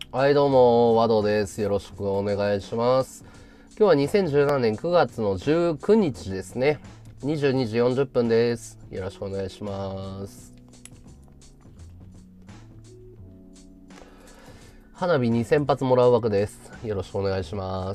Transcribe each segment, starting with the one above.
はい、どうも、和道です。よろしくお願いします。今日は2017年9月の19日ですね。22時40分です。よろしくお願いします。花火2000発もらう枠です。よろしくお願いします。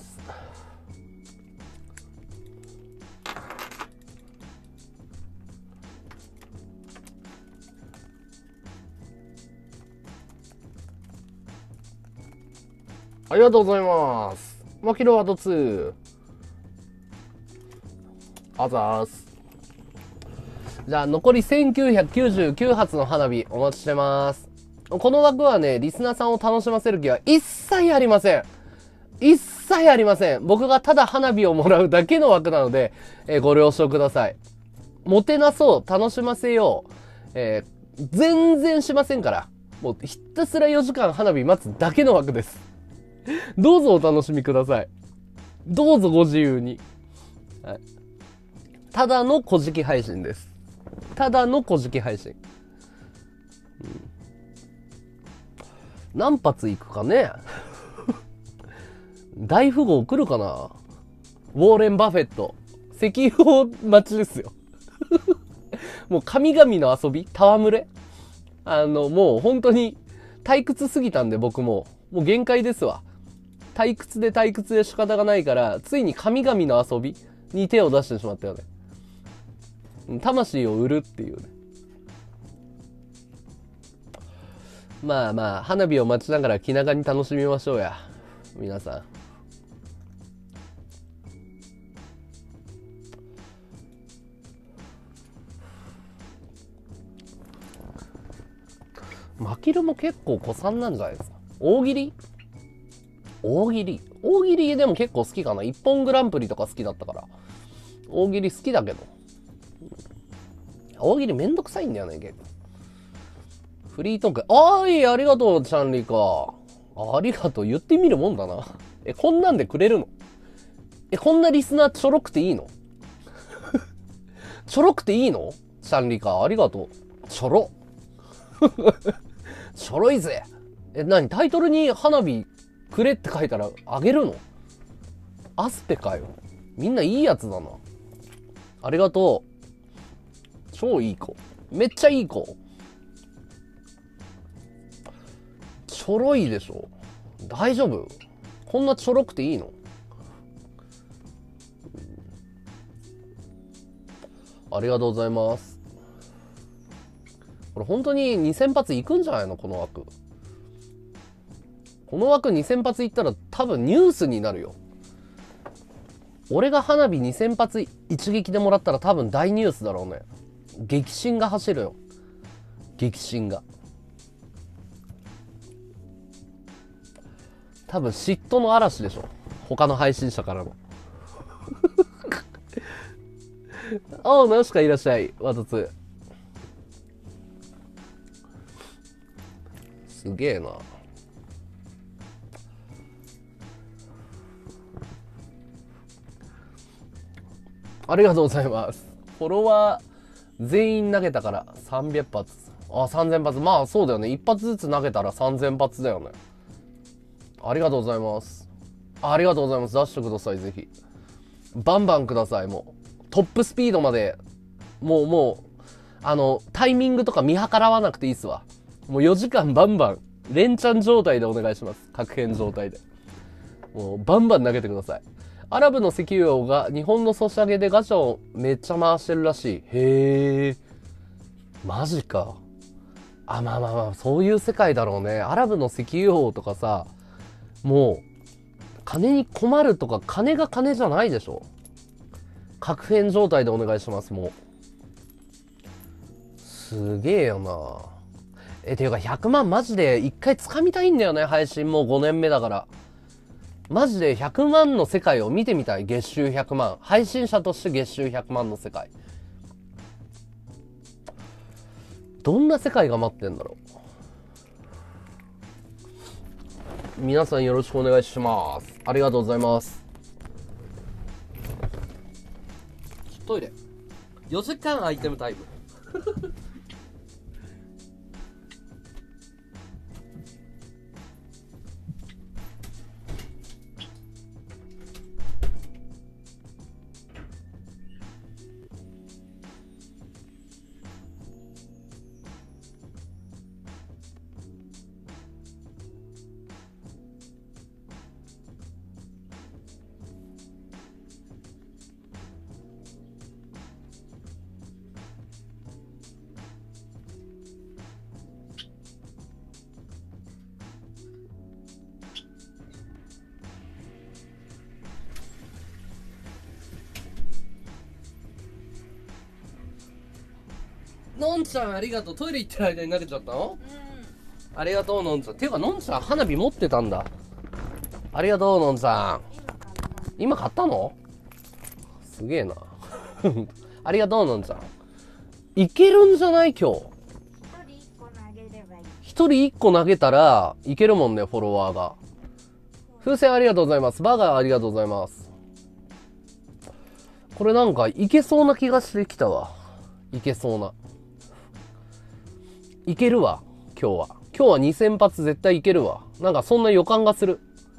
ありがとうございます。マキロワード2。あざーす。じゃあ残り1999発の花火お待ちしてます。この枠はね、リスナーさんを楽しませる気は一切ありません。一切ありません。僕がただ花火をもらうだけの枠なので、ご了承ください。もてなそう、楽しませよう。全然しませんから。もうひたすら4時間花火待つだけの枠です。どうぞお楽しみください。どうぞご自由に。はい、ただの小じ配信です。ただの小じ配信。何発いくかね。大富豪来るかな。ウォーレン・バフェット。石油王待ちですよ。もう神々の遊び戯れもう本当に退屈すぎたんで僕もう限界ですわ。退屈で仕方がないから、ついに神々の遊びに手を出してしまったよね。魂を売るっていうね。まあまあ、花火を待ちながら気長に楽しみましょうや。皆さん。マキルも結構古参なんじゃないですか。大喜利でも結構好きかな。一本グランプリとか好きだったから。大喜利好きだけど。大喜利めんどくさいんだよね、結構。フリートーク。ありがとう、チャンリカ。ありがとう。言ってみるもんだな。こんなんでくれるの？こんなリスナーちょろくていいの？ちょろくていいの？チャンリカ、ありがとう。ちょろ。ちょろいぜ。何？タイトルに花火くれって書いたらあげるの？アスペかよ。みんないいやつだな。ありがとう。超いい子。めっちゃいい子。ちょろいでしょ。大丈夫？こんなちょろくていいの？ありがとうございます。これ本当に2000発いくんじゃないの？この枠。この枠2000発いったら多分ニュースになるよ。俺が花火2000発一撃でもらったら多分大ニュースだろうね。激震が走るよ。激震が。多分嫉妬の嵐でしょ。他の配信者からの。ああ、ナウシカいらっしゃい。ワトツ。すげえな。ありがとうございます。フォロワー全員投げたから300発。3000発。まあそうだよね。一発ずつ投げたら3000発だよね。ありがとうございます。ありがとうございます。出してください、ぜひ。バンバンください、もう。トップスピードまで、もう、タイミングとか見計らわなくていいっすわ。もう4時間バンバン、連チャン状態でお願いします。確変状態で。もうバンバン投げてください。アラブの石油王が日本のソシャゲでガチャをめっちゃ回してるらしい。へえ。マジか。まあ、そういう世界だろうね。アラブの石油王とかさ、もう、金に困るとか、金が金じゃないでしょ。確変状態でお願いします、もう。すげえよな。ていうか100万マジで一回掴みたいんだよね、配信もう5年目だから。マジで100万の世界を見てみたい、月収100万。配信者として月収100万の世界。どんな世界が待ってんだろう。皆さんよろしくお願いします。ありがとうございます。トイレ。4時間アイテムタイム。 のんちゃんありがとう。トイレ行ってる間に投げちゃったの？ありがとう、のんちゃん。ていうか、のんちゃん花火持ってたんだ。ありがとう、のんちゃん。今買ったの？すげえな。ありがとう、のんちゃん。いけるんじゃない今日。一人一個投げたらいけるもんね、フォロワーが。風船ありがとうございます。バーガーありがとうございます。これなんかいけそうな気がしてきたわ。いけそうな。いけるわ、今日は。今日は2000発絶対いけるわ。なんかそんな予感がする。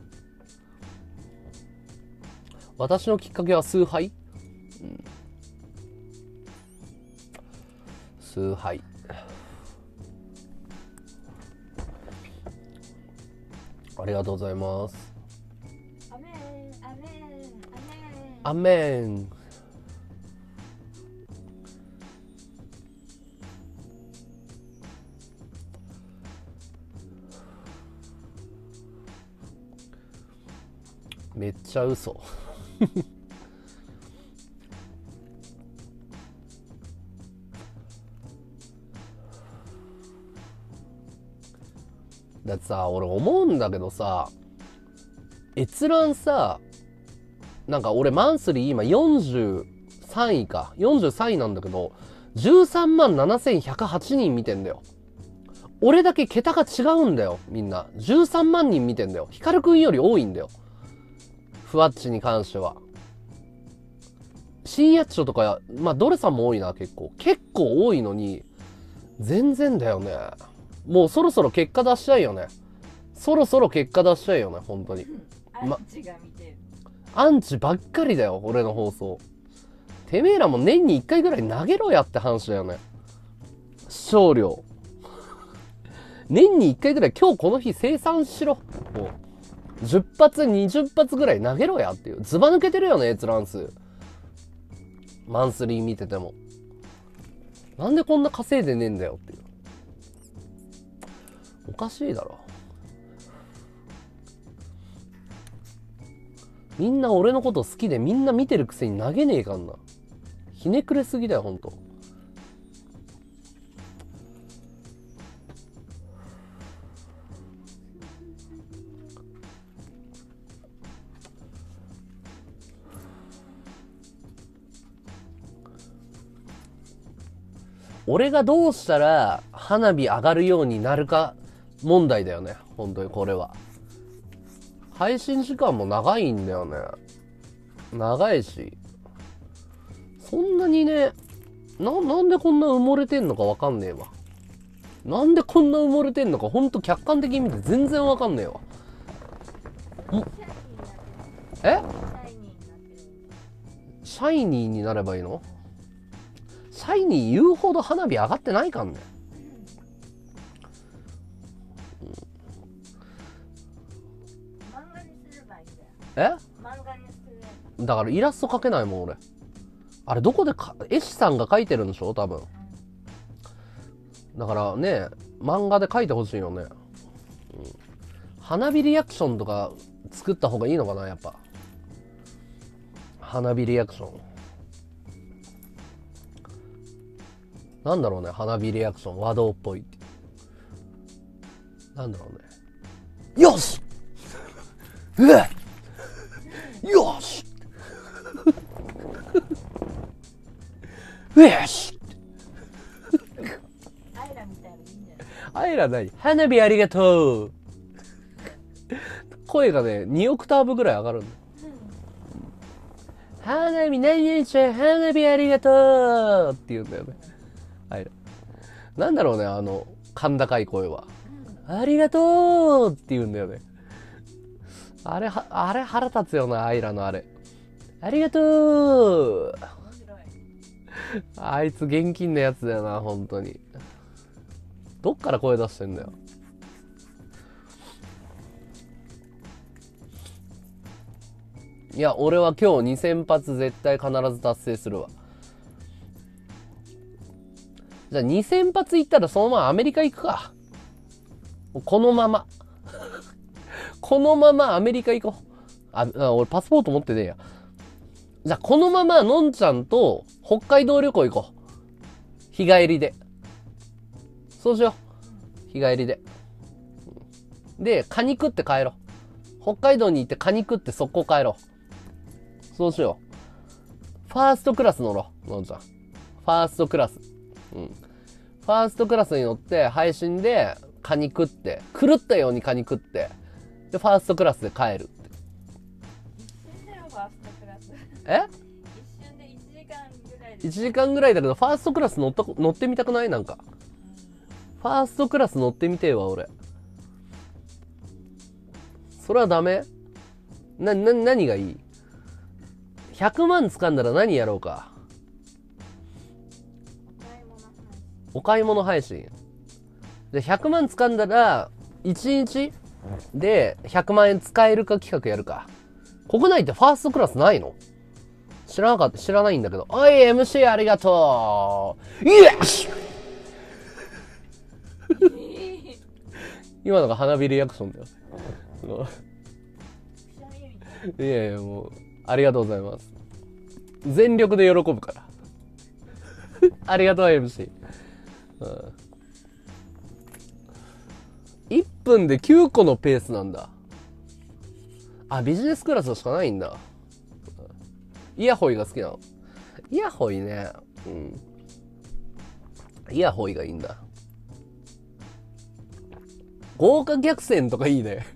私のきっかけは崇拝？崇拝。ありがとうございます。アメン、アメン、アメン。アメン。めっちゃ嘘。だってさ、俺思うんだけどさ、閲覧さ、なんか俺マンスリー今43位か。43位なんだけど、13万7108人見てんだよ。俺だけ桁が違うんだよ、みんな。13万人見てんだよ。ヒカルくんより多いんだよ。ふわっちに関しては。深夜チョとか、まあ、ドレさんも多いな、結構。結構多いのに、全然だよね。もうそろそろ結果出したいよね。そろそろ結果出したいよね、本当に。 アンチが見てる。 アンチばっかりだよ、俺の放送。てめえらも年に1回ぐらい投げろやって話だよね。視聴量。年に1回ぐらい今日この日生産しろ。もう。10発、20発ぐらい投げろやっていう。ズバ抜けてるよね、閲覧数。マンスリー見てても。なんでこんな稼いでねえんだよっていう。おかしいだろ。みんな俺のこと好きでみんな見てるくせに投げねえかんな。ひねくれすぎだよ、ほんと。俺がどうしたら花火上がるようになるか問題だよね。本当にこれは。配信時間も長いんだよね。長いし。そんなにね、なんでこんな埋もれてんのかわかんねえわ。なんでこんな埋もれてんのかほんと客観的に見て全然わかんねえわ。え？シャイニーになればいいの？シャイニー言うほど花火上がってないかんね。 漫画にすればいいんだよ。 え？ 漫画にする。 だからイラスト描けないもん俺。あれどこで絵師さんが描いてるんでしょ多分。だからね、漫画で描いてほしいよね。花火リアクションとか作った方がいいのかなやっぱ。花火リアクション。なんだろうね、花火リアクション、和道っぽいって。なんだろうね。よしうわよしよしアイラみたいないいんじゃない？ あいらない。花火ありがとう声がね、2オクターブぐらい上がるんだ。花火何々ちゃん、花火ありがとうって言うんだよね。はい。なんだろうね、甲高い声は。ありがとうって言うんだよね。あれ腹立つよな、アイラのあれ。ありがとうあいつ現金なやつだよな、本当に。どっから声出してんだよ。いや、俺は今日2000発絶対必ず達成するわ。じゃあ2000発行ったらそのままアメリカ行くか。このまま。このままアメリカ行こう。俺パスポート持ってねえや。じゃあこのままのんちゃんと北海道旅行行こう。日帰りで。 そうしよう。日帰りで。で、カニ食って帰ろう。北海道に行ってカニ食って速攻帰ろう。そうしよう。ファーストクラス乗ろう。のんちゃん。ファーストクラス。うん。ファーストクラスに乗って配信でカニ食って、狂ったようにカニ食って、で、ファーストクラスで帰るって。 一瞬だよファーストクラス。 え一瞬で1時間ぐらいで。 1時間ぐらいだけど、ファーストクラス乗ってみたくない？なんか。ファーストクラス乗ってみてえわ、俺。それはダメ？何がいい？ 100 万掴んだら何やろうか。お買い物配信。で、100万掴んだら、1日で100万円使えるか企画やるか。国内ってファーストクラスないの？知らないんだけど。おい、MC ありがとう。イエス今のが花火リアクションだよ。いやいや、もう、ありがとうございます。全力で喜ぶから。ありがとう、MC。1分で9個のペースなんだ。あ、ビジネスクラスしかないんだ。イヤホイが好きなの。イヤホイね。うん。イヤホイがいいんだ。豪華客船とかいいね。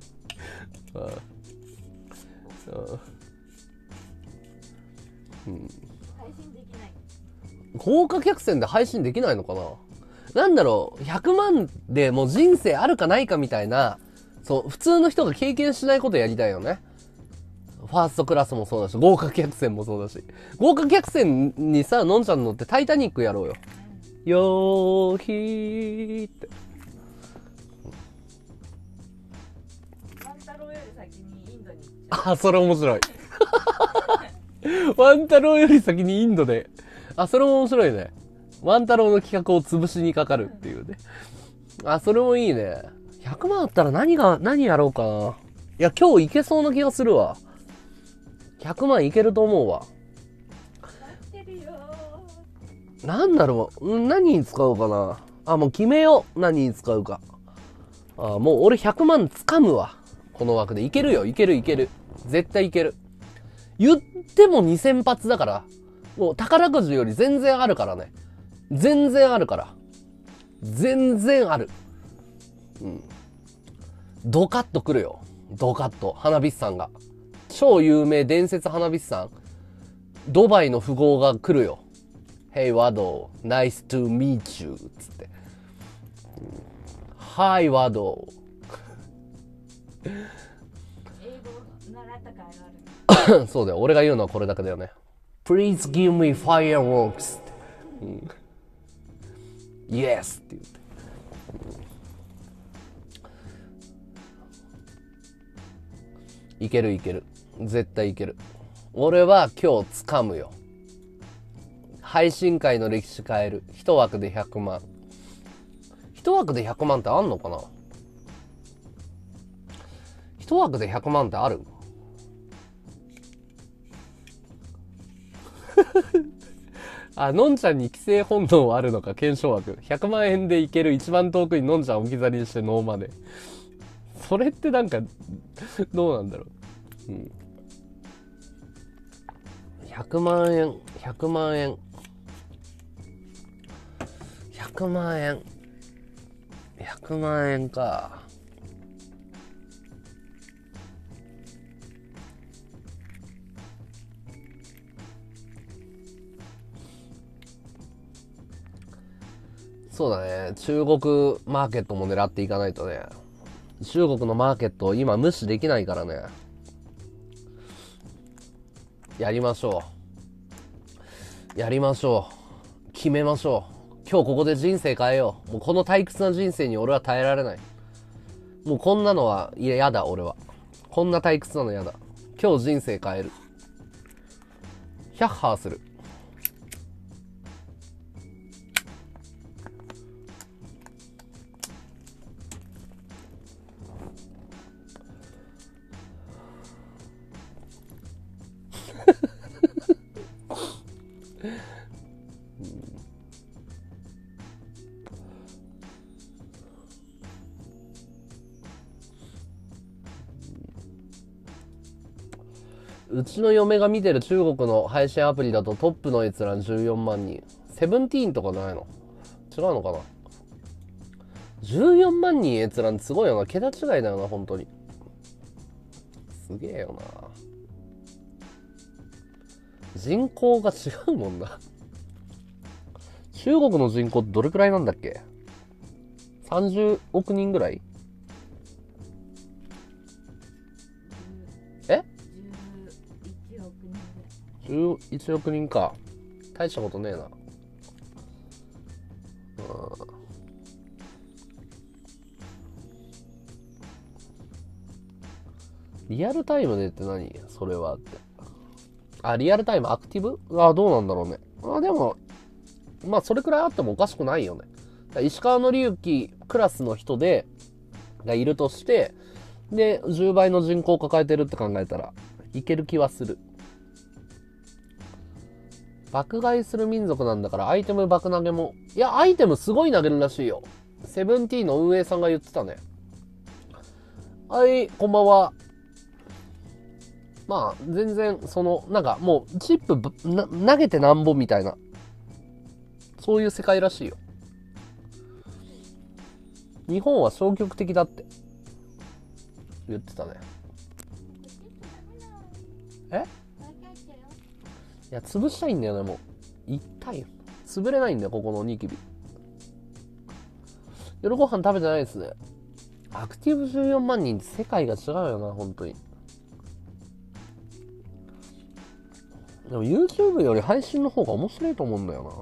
うん。 配信できない。 豪華客船で配信できないのかな？なんだろう、100万でもう人生あるかないかみたいな、そう、普通の人が経験しないことやりたいよね。ファーストクラスもそうだし、豪華客船もそうだし。豪華客船にさ、のんちゃん乗ってタイタニックやろうよ。よーひーって。 万太郎より先にインドに行っちあ、それ面白い。ワン太郎より先にインドで。あ、それも面白いね。ワン太郎の企画を潰しにかかるっていうね。あ、それもいいね。100万あったら何やろうかな。いや、今日いけそうな気がするわ。100万いけると思うわ。 待ってるよなんだろう。何に使おうかな。あ、もう決めよう。何に使うか。あ、もう俺100万掴むわ。この枠で。いけるよ。いける。絶対いける。言っても2000発だから。もう宝くじより全然あるからね。全然あるから。全然ある。うん。ドカッと来るよ。ドカッと。花火師さんが。超有名伝説花火師さん。ドバイの富豪が来るよ。Hey, Wado. Nice to meet you. つって。Hi, Wado. 英語習ったかいある。 そうだよ。俺が言うのはこれだけだよね。Please give me fireworks. うん、Yes って言って。いけるいける。絶対いける。俺は今日掴むよ。配信会の歴史変える。一枠で100万。一枠で100万ってあんのかな？一枠で100万ってある？あ、のんちゃんに規制本能あるのか、検証枠。100万円でいける一番遠くにのんちゃん置き去りにしてノーマネ。それってなんか、どうなんだろう。うん。100万円、100万円。100万円。100万円か。そうだね。中国マーケットも狙っていかないとね。中国のマーケットを今無視できないからね。やりましょう。やりましょう。決めましょう。今日ここで人生変えよう。もうこの退屈な人生に俺は耐えられない。もうこんなのは嫌だ、俺は。こんな退屈なの嫌だ。今日人生変える。ヒャッハーする。 うちの嫁が見てる中国の配信アプリだとトップの閲覧14万人。セブンティーンとかないの？違うのかな？ 14 万人閲覧ってすごいよな。桁違いだよな、本当に。すげえよな。人口が違うもんな。中国の人口ってどれくらいなんだっけ？ 30 億人ぐらい？え？ 11億人ぐらい。 11億人か。大したことねえな。リアルタイムでって何？それはって。あ、リアルタイムアクティブ？あ、どうなんだろうね。あ、でも、まあ、それくらいあってもおかしくないよね。石川紀之クラスの人がいるとして、で、10倍の人口を抱えてるって考えたら、いける気はする。爆買いする民族なんだから、アイテム爆投げも、いや、アイテムすごい投げるらしいよ。セブンティーンの運営さんが言ってたね。はい、こんばんは。まあ、全然、なんかもう、チップ投げてなんぼみたいな、そういう世界らしいよ。日本は消極的だって言ってたね。え？いや、潰したいんだよね、もう。痛いよ。潰れないんだよ、ここのニキビ。夜ご飯食べてないですね。アクティブ14万人って世界が違うよな、本当に。でも YouTube より配信の方が面白いと思うんだよ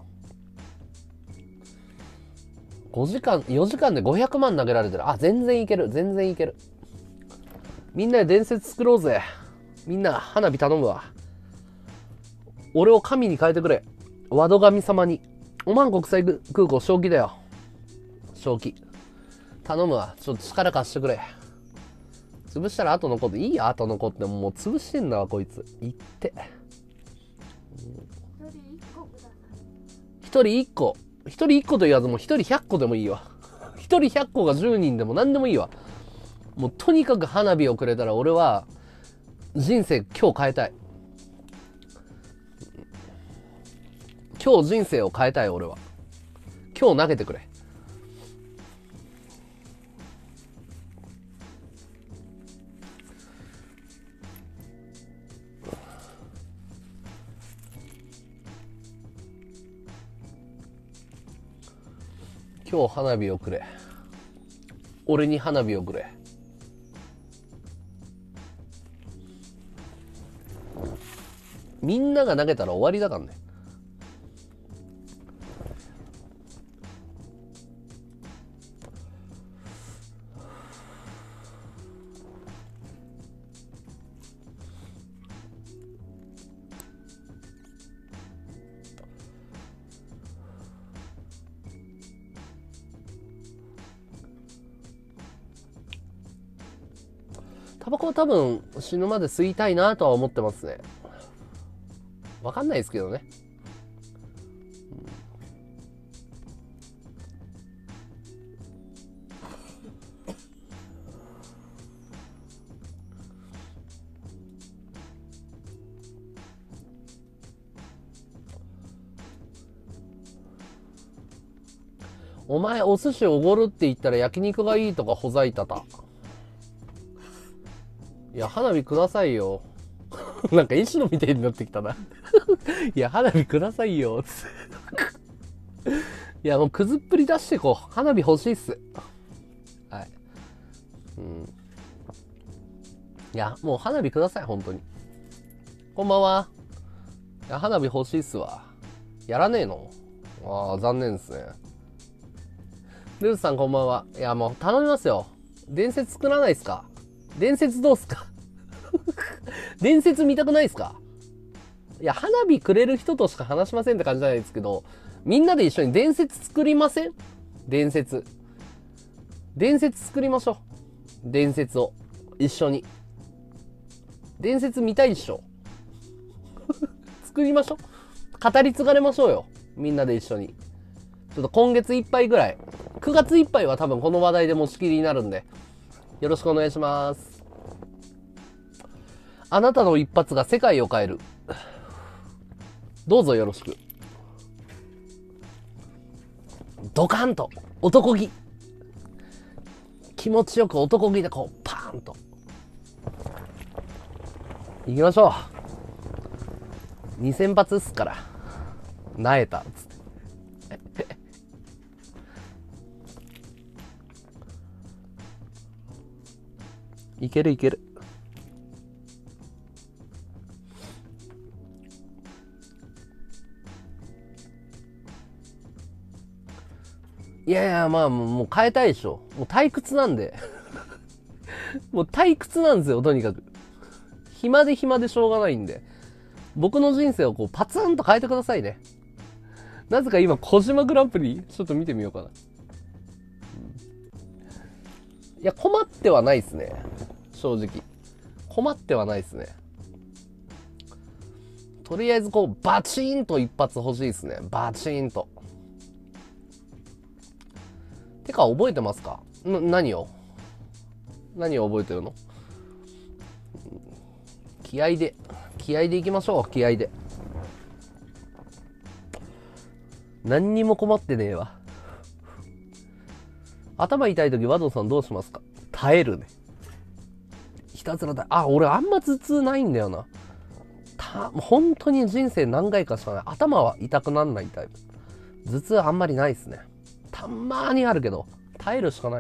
な。5時間、4時間で500万投げられてる。あ、全然いける。全然いける。みんなで伝説作ろうぜ。みんな、花火頼むわ。俺を神に変えてくれ。和土神様に。オマーン国際空港、正気だよ。正気。頼むわ。ちょっと力貸してくれ。潰したら後残って、いいや、後残ってもう潰してんだわ、こいつ。いって。一人一個。一人一個と言わずもう一人100個でもいいわ。一人100個が10人でも何でもいいわ。もうとにかく花火をくれたら俺は人生今日変えたい。今日人生を変えたい俺は。今日投げてくれ。今日花火をくれ。俺に花火をくれ。みんなが投げたら終わりだからね。タバコは多分死ぬまで吸いたいなとは思ってますね。わかんないですけどね。お前お寿司おごるって言ったら焼肉がいいとかほざいたた。いや、花火くださいよ。なんか石野みたいになってきたな。いや、花火くださいよ。いや、もうくずっぷり出してこう。花火欲しいっす。はい。いや、もう花火ください、本当に。こんばんは。いや、花火欲しいっすわ。やらねえの？ああ、残念ですね。ルースさんこんばんは。いや、もう頼みますよ。伝説作らないっすか？伝説どうっすか？伝説見たくないっすか？いや、花火くれる人としか話しませんって感じじゃないですけど、みんなで一緒に伝説作りません？伝説。伝説作りましょう。伝説を。一緒に。伝説見たいっしょ。作りましょう。語り継がれましょうよ。みんなで一緒に。ちょっと今月いっぱいぐらい。9月いっぱいは多分この話題で持ちきりになるんで。よろしくお願いします。 あなたの一発が世界を変える。どうぞよろしく。ドカンと男気。気持ちよく男気でこうパーンと行きましょう。2000発っすからなえたっつっていけるいける。いやいや、まあもう変えたいでしょ。もう退屈なんでもう退屈なんですよ、とにかく。暇で暇でしょうがないんで、僕の人生をこうパツンと変えてくださいね。なぜか今小島グランプリちょっと見てみようかな。いや、困ってはないですね、正直。困ってはないですね。とりあえずこうバチーンと一発欲しいですね。バチーンと。てか覚えてますか？何を覚えてるの？気合でいきましょう。気合で。何にも困ってねえわ。頭痛い時和道さんどうしますか？耐えるね。ひたすら俺あんま頭痛ないんだよな。本当に人生何回かしかない。頭は痛くなんないタイプ。頭痛あんまりないですね。たまーにあるけど耐えるしかない。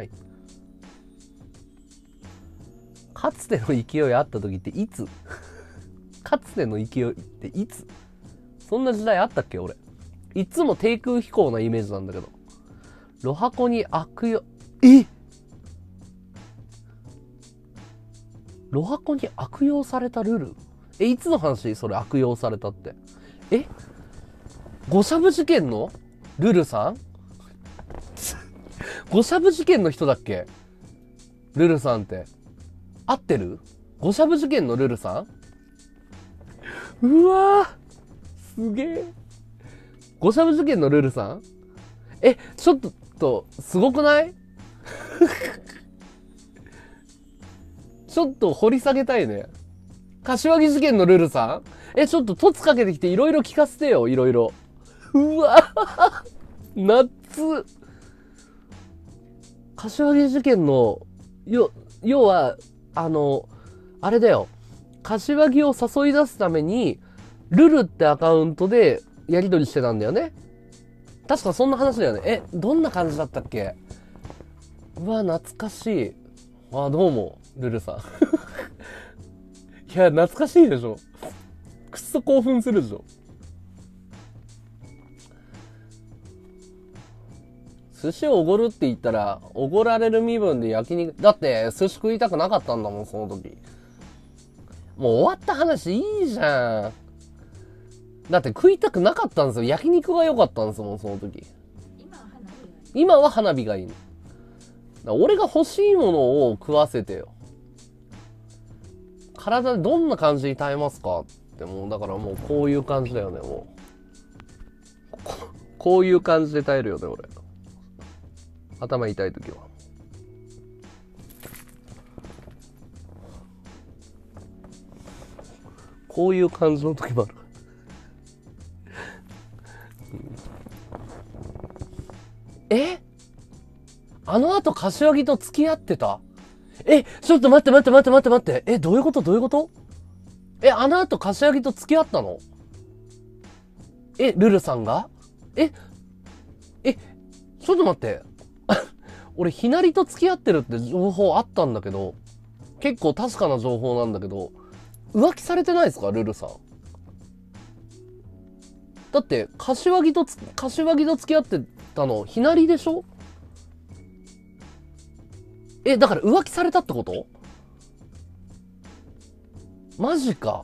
かつての勢いあった時っていつかつての勢いっていつ？そんな時代あったっけ？俺いつも低空飛行なイメージなんだけど。ロハコに悪用、ロハコに悪用されたルール？いつの話？それ悪用されたって。ゴシャブ事件のルルさんゴシャブ事件の人だっけ？ルルさんって合ってる？ゴシャブ事件のルルさん？うわー、すげえ。ゴシャブ事件のルルさん？ちょっとすごくないちょっと掘り下げたいね。柏木事件のルルさん？ちょっと凸かけてきていろいろ聞かせてよ、いろいろ。うわ夏。柏木事件の要はあれだよ。柏木を誘い出すためにルルってアカウントでやり取りしてたんだよね。確かそんな話だよね。どんな感じだったっけ？うわ懐かしい。どうもルルさんいや懐かしいでしょ。くっそ興奮するでしょ。寿司をおごるって言ったらおごられる身分で焼肉だって。寿司食いたくなかったんだもん、その時。もう終わった話いいじゃん。だって食いたくなかったんですよ。焼肉が良かったんですもん、その時。今は花火がいいの。俺が欲しいものを食わせてよ。体でどんな感じに耐えますかって。もうだからもうこういう感じだよね。もうこういう感じで耐えるよね、俺。頭痛い時は。こういう感じの時もある。あの後柏木と付き合ってた？ちょっと待って。どういうこと？あの後柏木と付き合ったの？ルルさんが？ちょっと待って。俺、ひなりと付き合ってるって情報あったんだけど、結構確かな情報なんだけど、浮気されてないですか、ルルさん。だって、柏木と付き合ってたの、ひなりでしょ？だから浮気されたってこと？マジか。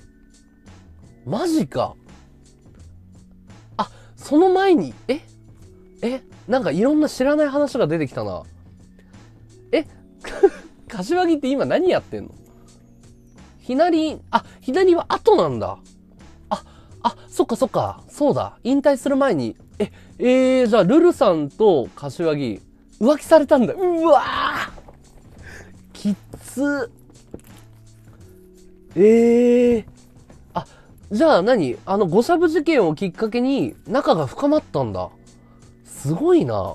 その前に、なんかいろんな知らない話が出てきたな。柏木って今何やってんの？ひなりは後なんだ。そっか。そうだ。引退する前に。じゃあ、ルルさんと柏木、浮気されたんだ。うわーきつ。 ええ、あ、じゃあ何、誤射部事件をきっかけに仲が深まったんだ。すごいな。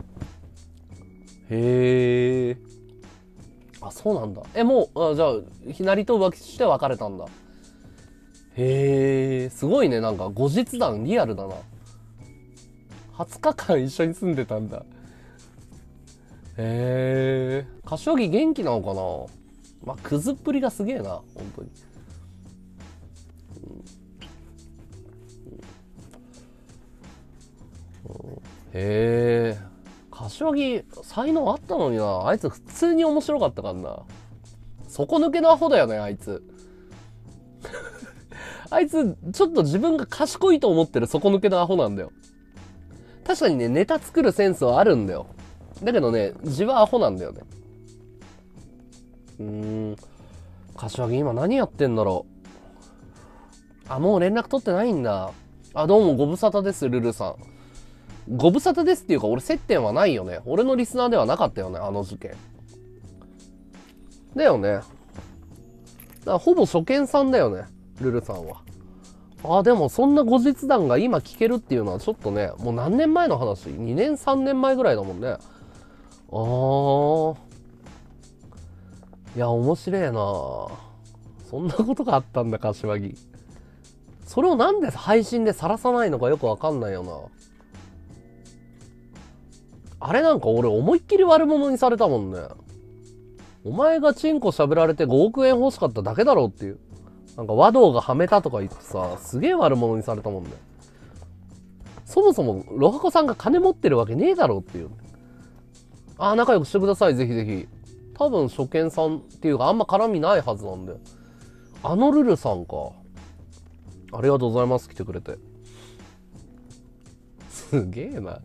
へえ。あ、そうなんだ。もう、じゃあ、ひなりと浮気して別れたんだ。へえ、すごいね。なんか、後日談リアルだな。20日間一緒に住んでたんだ。へえ。柏木元気なのかな。まあ、クズっぷりがすげえな。本当に。へえ。柏木、才能あったのにな。あいつ普通に面白かったからな。底抜けのアホだよね、あいつ。あいつ、ちょっと自分が賢いと思ってる底抜けのアホなんだよ。確かにね、ネタ作るセンスはあるんだよ。だけどね、自はアホなんだよね。柏木今何やってんだろう。あ、もう連絡取ってないんだ。あ、どうもご無沙汰です、ルルさん。ご無沙汰ですっていうか、俺接点はないよね。俺のリスナーではなかったよね、あの事件。だよね。だからほぼ初見さんだよね、ルルさんは。あ、でもそんな後日談が今聞けるっていうのはちょっとね、もう何年前の話？ 2 年3年前ぐらいだもんね。いや、面白えな。そんなことがあったんだ、柏木。それをなんで配信で晒さないのかよくわかんないよな。あれなんか俺思いっきり悪者にされたもんね。お前がチンコしゃぶられて5億円欲しかっただけだろうっていう。なんか和道がはめたとか言ってさ、すげえ悪者にされたもんね。そもそもロハコさんが金持ってるわけねえだろうっていう。ああ、仲良くしてください、ぜひぜひ。多分初見さんっていうかあんま絡みないはずなんで。あのルルさんか。ありがとうございます、来てくれて。すげえな。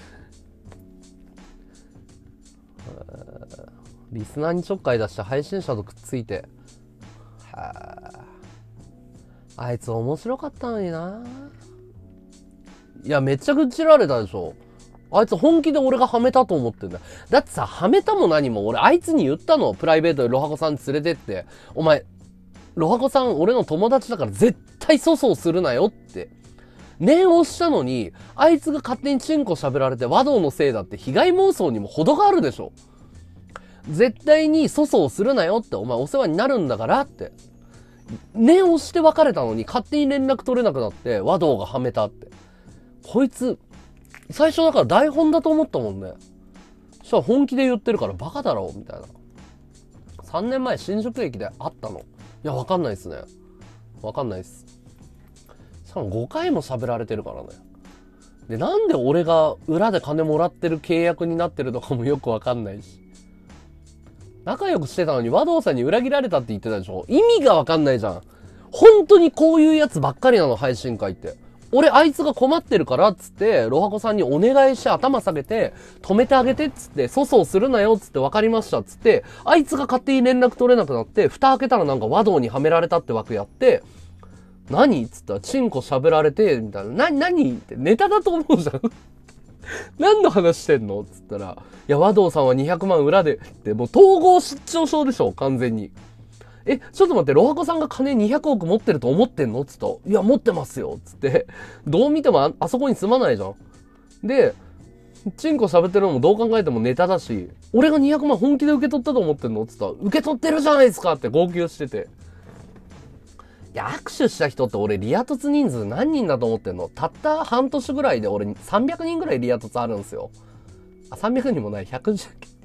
リスナーにちょっかい出して配信者とくっついて。はあ。あいつ面白かったのにな。いや、めっちゃ愚痴られたでしょ。あいつ本気で俺がハメたと思ってんだよ。だってさ、ハメたも何も俺あいつに言ったの。プライベートでロハコさん連れてって。お前、ロハコさん俺の友達だから絶対粗相するなよって。念をしたのに、あいつが勝手にチンコ喋られて和道のせいだって被害妄想にも程があるでしょ。絶対に粗相するなよって、お前お世話になるんだからって。念をして別れたのに勝手に連絡取れなくなって和道がはめたって。こいつ、最初だから台本だと思ったもんね。そしたら本気で言ってるからバカだろみたいな。3年前新宿駅で会ったの。いや、わかんないっすね。わかんないっす。しかも5回も喋られてるからね。で、なんで俺が裏で金もらってる契約になってるのかもよくわかんないし。仲良くしてたのに和道さんに裏切られたって言ってたでしょ。意味がわかんないじゃん。本当にこういうやつばっかりなの、配信会って。俺あいつが困ってるからっつって、ロハコさんにお願いして頭下げて、止めてあげてっつって、粗相するなよっつって分かりましたっつって、あいつが勝手に連絡取れなくなって、蓋開けたらなんか和道にはめられたって枠やって、何っつったら、チンコ喋られて、みたいな。何ってネタだと思うじゃん。何の話してんのっつったら、いや、和道さんは200万裏で、ってもう統合失調症でしょ完全に。ちょっと待って、ロハコさんが金200億持ってると思ってんのつったら、いや、持ってますよつって、どう見てもあそこに住まないじゃん。で、チンコ喋ってるのもどう考えてもネタだし、俺が200万本気で受け取ったと思ってんのつったら、受け取ってるじゃないですかって号泣してて。いや、握手した人って俺リア凸人数何人だと思ってんの？たった半年ぐらいで俺300人ぐらいリア凸あるんですよ。あ、300人もない、100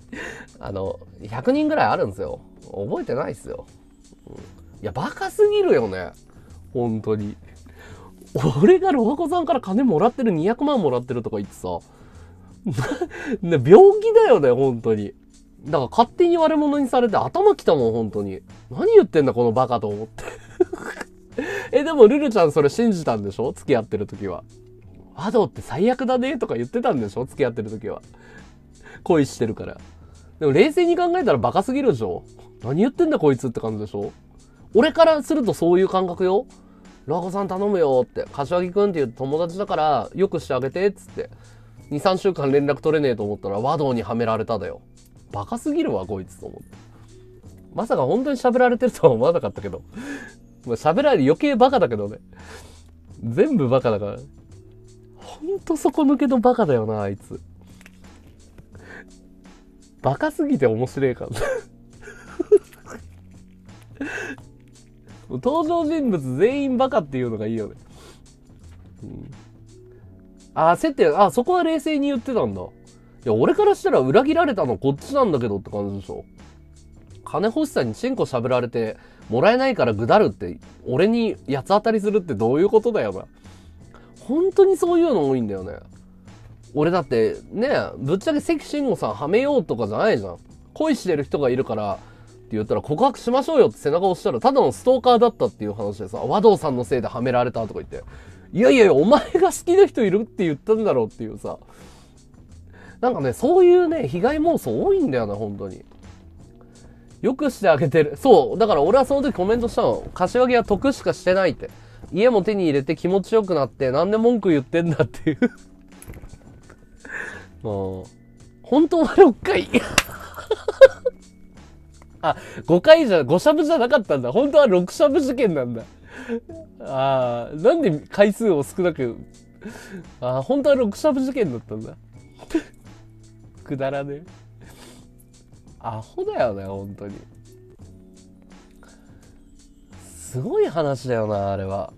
人ぐらいあるんですよ。覚えてないっすよ。いや、バカすぎるよね。本当に。俺がロハコさんから金もらってる、200万もらってるとか言ってさ、病気だよね、本当に。だから勝手に悪者にされて頭きたもん、本当に。何言ってんだ、このバカと思って。でもルルちゃんそれ信じたんでしょ？付き合ってる時は。和道って最悪だねとか言ってたんでしょ？付き合ってる時は。恋してるから。でも冷静に考えたらバカすぎるでしょ？何言ってんだこいつって感じでしょ？俺からするとそういう感覚よ。ロハコさん頼むよって。柏木くんっていう友達だからよくしてあげてっつって。2、3週間連絡取れねえと思ったら和道にはめられただよ。バカすぎるわこいつと思って。 まさか本当に喋られてるとは思わなかったけど。まあ喋られる余計バカだけどね。全部バカだから。ほんと底抜けのバカだよな、あいつ。バカすぎて面白いから。登場人物全員バカっていうのがいいよね。うん、接点、そこは冷静に言ってたんだ。いや、俺からしたら裏切られたのこっちなんだけどって感じでしょ。金欲しさにチンコ喋られて、もらえないからぐだるって、俺に八つ当たりするってどういうことだよな。本当にそういうの多いんだよね。俺だってね、ぶっちゃけ関慎吾さんはめようとかじゃないじゃん。恋してる人がいるからって言ったら告白しましょうよって背中押したらただのストーカーだったっていう話でさ、和道さんのせいではめられたとか言って、いやいやお前が好きな人いるって言ったんだろうっていうさ、なんかね、そういうね、被害妄想多いんだよな、本当に。よくしてあげてる。そう。だから俺はその時コメントしたの。柏木は得しかしてないって。家も手に入れて気持ちよくなって、なんで文句言ってんだっていう。もう、本当は6回。5回じゃ、5しゃぶじゃなかったんだ。本当は6しゃぶ事件なんだ。なんで回数を少なく、本当は6しゃぶ事件だったんだ。くだらねえ。アホだよね、本当に。すごい話だよな、あれは。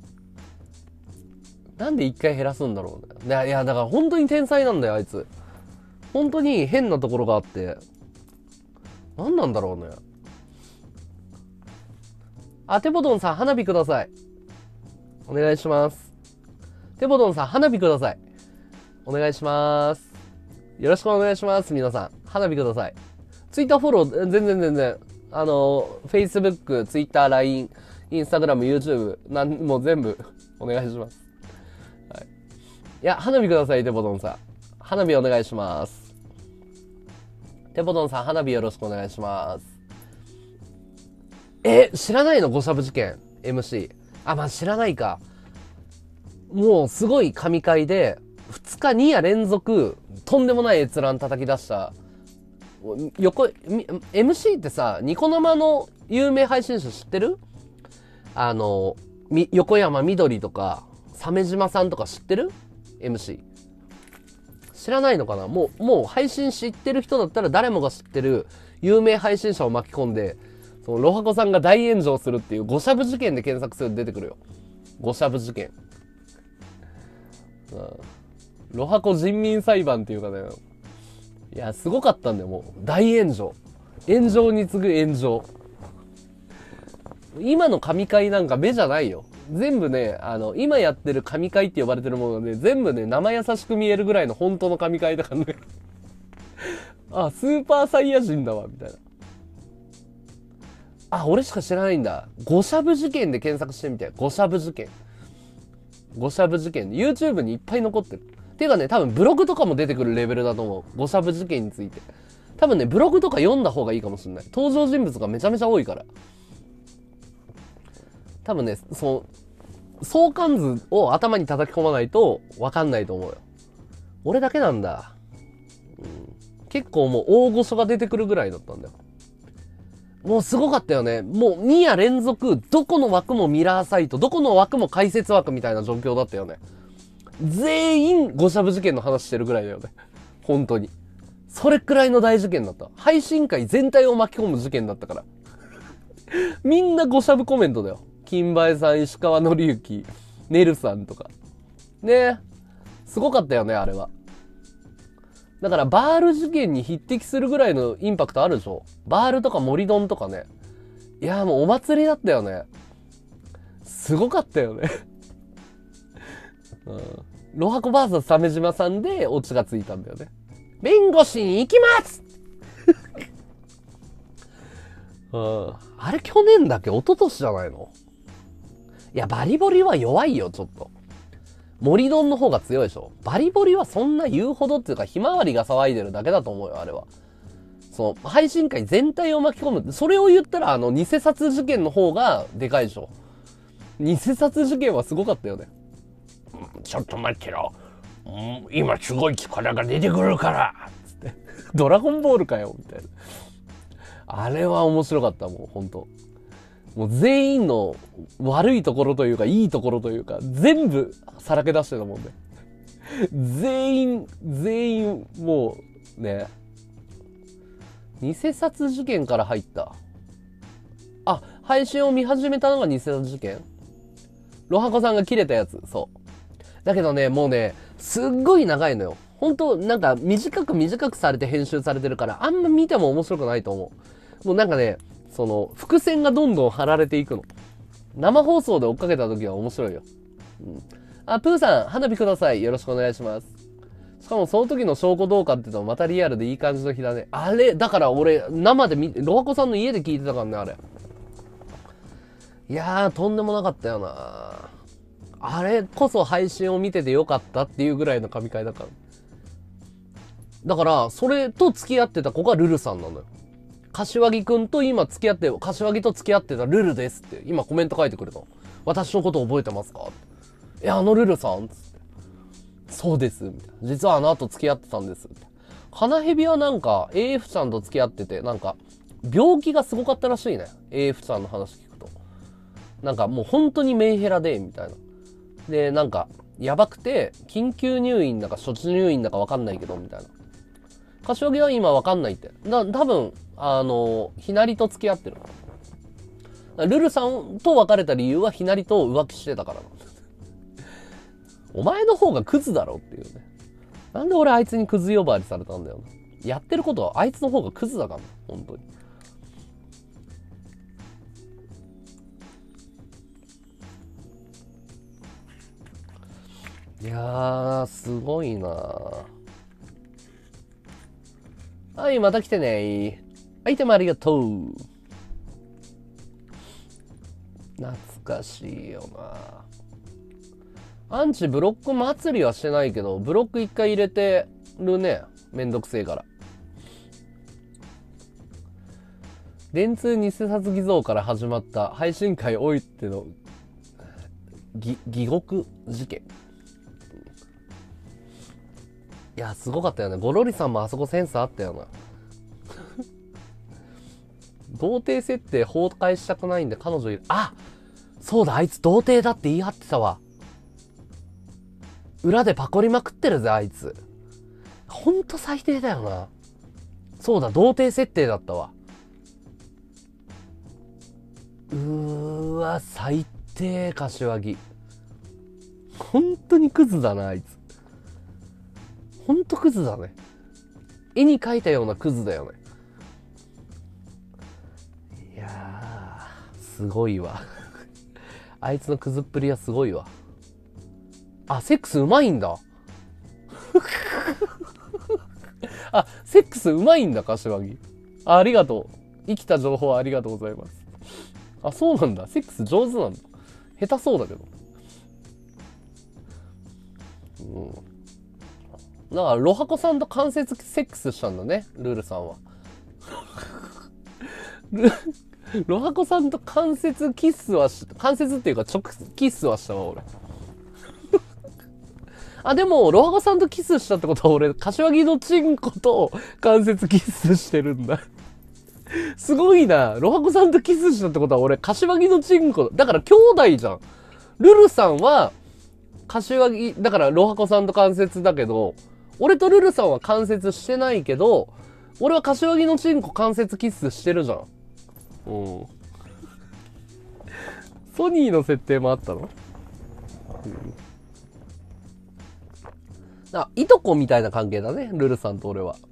なんで1回減らすんだろうね。いや、だから本当に天才なんだよ、あいつ。本当に変なところがあって。何なんだろうね。テボドンさん、花火ください。お願いします。テボドンさん、花火ください。お願いします。よろしくお願いします、皆さん。花火ください。ツイッターフォロー、全然。Facebook、ツイッター、LINE、Instagram、YouTube、もう全部お願いします。はい。いや、花火ください、テボドンさん。花火お願いします。テボドンさん、花火よろしくお願いします。知らないの？ゴシャブ事件 MC。まあ知らないか。もうすごい神回で、2日2夜連続、とんでもない閲覧叩き出した。MC ってさ、ニコ生の有名配信者知ってる？横山みどりとか、鮫島さんとか知ってる？ MC。知らないのかな？もう配信知ってる人だったら誰もが知ってる有名配信者を巻き込んで、そのロハコさんが大炎上するっていうゴシャブ事件で検索すると出てくるよ。ゴシャブ事件。ロハコ人民裁判っていうかね、いや、すごかったんだよ、もう。大炎上。炎上に次ぐ炎上。今の神回なんか目じゃないよ。全部ね、今やってる神回って呼ばれてるもので、全部ね、生優しく見えるぐらいの本当の神回だからね。スーパーサイヤ人だわ、みたいな。俺しか知らないんだ。ゴシャブ事件で検索してみて。ゴシャブ事件。ゴシャブ事件。YouTube にいっぱい残ってる。ていうかね、多分ブログとかも出てくるレベルだと思う。ゴシャブ事件について。多分ね、ブログとか読んだ方がいいかもしれない。登場人物がめちゃめちゃ多いから。多分ね、相関図を頭に叩き込まないと分かんないと思うよ。俺だけなんだ。結構もう大御所が出てくるぐらいだったんだよ。もうすごかったよね。もう2夜連続、どこの枠もミラーサイト、どこの枠も解説枠みたいな状況だったよね。全員ゴシャブ事件の話してるぐらいだよね。本当に。それくらいの大事件だった。配信会全体を巻き込む事件だったから。みんなゴシャブコメントだよ。金梅さん、石川紀之、ネルさんとか。ね。すごかったよね、あれは。だからバール事件に匹敵するぐらいのインパクトあるでしょ。バールとか森丼とかね。いやもうお祭りだったよね。すごかったよね。ロハコ VS 鮫島さんでオチがついたんだよね。弁護士に行きますあれ去年だっけ？一昨年じゃないの？いや、バリボリは弱いよ、ちょっと。森丼の方が強いでしょ。バリボリはそんな言うほどっていうか、ひまわりが騒いでるだけだと思うよ、あれは。配信会全体を巻き込む。それを言ったら、偽札事件の方がでかいでしょ。偽札事件はすごかったよね。ちょっと待ってろ。今すごい力が出てくるからつって。ドラゴンボールかよみたいな。 あれは面白かった、もうほんと。もう全員の悪いところというか、いいところというか、全部さらけ出してたもんね。全員、もうね、偽札事件から入った。あ、配信を見始めたのが偽札事件？ロハコさんが切れたやつ、そう。だけどね、もうね、すっごい長いのよ。ほんと、なんか短くされて編集されてるから、あんま見ても面白くないと思う。もうなんかね、その、伏線がどんどん張られていくの。生放送で追っかけた時は面白いよ。うん。あ、プーさん、花火ください。よろしくお願いします。しかもその時の証拠どうかって言うとまたリアルでいい感じの日だね。あれ、だから俺、生でロハコさんの家で聞いてたからね、あれ。いやー、とんでもなかったよな。あれこそ配信を見ててよかったっていうぐらいの神回だから。だから、それと付き合ってた子がルルさんなのよ。柏木くんと今付き合って、柏木と付き合ってたルルですって、今コメント書いてくれたの。私のこと覚えてますか？いや、あのルルさんつって。そうです。みたいな。実はあの後付き合ってたんです。カナヘビはなんか AF ちゃんと付き合ってて、なんか病気がすごかったらしいね。AF ちゃんの話聞くと。なんかもう本当にメンヘラで、みたいな。で、なんかやばくて、緊急入院だか処置入院だかわかんないけど、みたいな。柏木は今わかんないって。多分、ひなりと付き合ってる。ルルさんと別れた理由はひなりと浮気してたからなんです。お前の方がクズだろっていうね。なんで俺あいつにクズ呼ばわりされたんだよな。やってることはあいつの方がクズだからな。本当に。いやー、すごいなー。はい、また来てね。アイテムありがとう。懐かしいよな。アンチブロック祭りはしてないけど、ブロック一回入れてるね。めんどくせえから。電通偽札偽造から始まった配信会おいての偽獄事件。いや、すごかったよね。ゴロリさんもあそこセンスあったよな。童貞設定崩壊したくないんで彼女いる。あ、そうだ、あいつ童貞だって言い張ってたわ。裏でパコりまくってるぜ、あいつ。ほんと最低だよな。そうだ、童貞設定だったわ。最低、柏木。本当にクズだな、あいつ。ほんとクズだね。絵に描いたようなクズだよね。いやー、すごいわ。あいつのクズっぷりはすごいわ。あ、セックスうまいんだ。あ、セックスうまいんだ、柏木。ありがとう。生きた情報ありがとうございます。あ、そうなんだ。セックス上手なんだ。下手そうだけど。だから、ロハコさんと間接セックスしたんだね、ルールさんは。ロハコさんと間接キスは間接っていうか直キスはしたわ、俺。あ、でも、ロハコさんとキスしたってことは俺、柏木のチンコと間接キスしてるんだ。すごいな。ロハコさんとキスしたってことは俺、柏木のチンコ、だから兄弟じゃん。ルルさんは、柏木、だからロハコさんと間接だけど、俺とルルさんは間接してないけど、俺は柏木のチンコ間接キスしてるじゃん。うん。ソニーの設定もあったの？あ、いとこみたいな関係だね、ルルさんと俺は。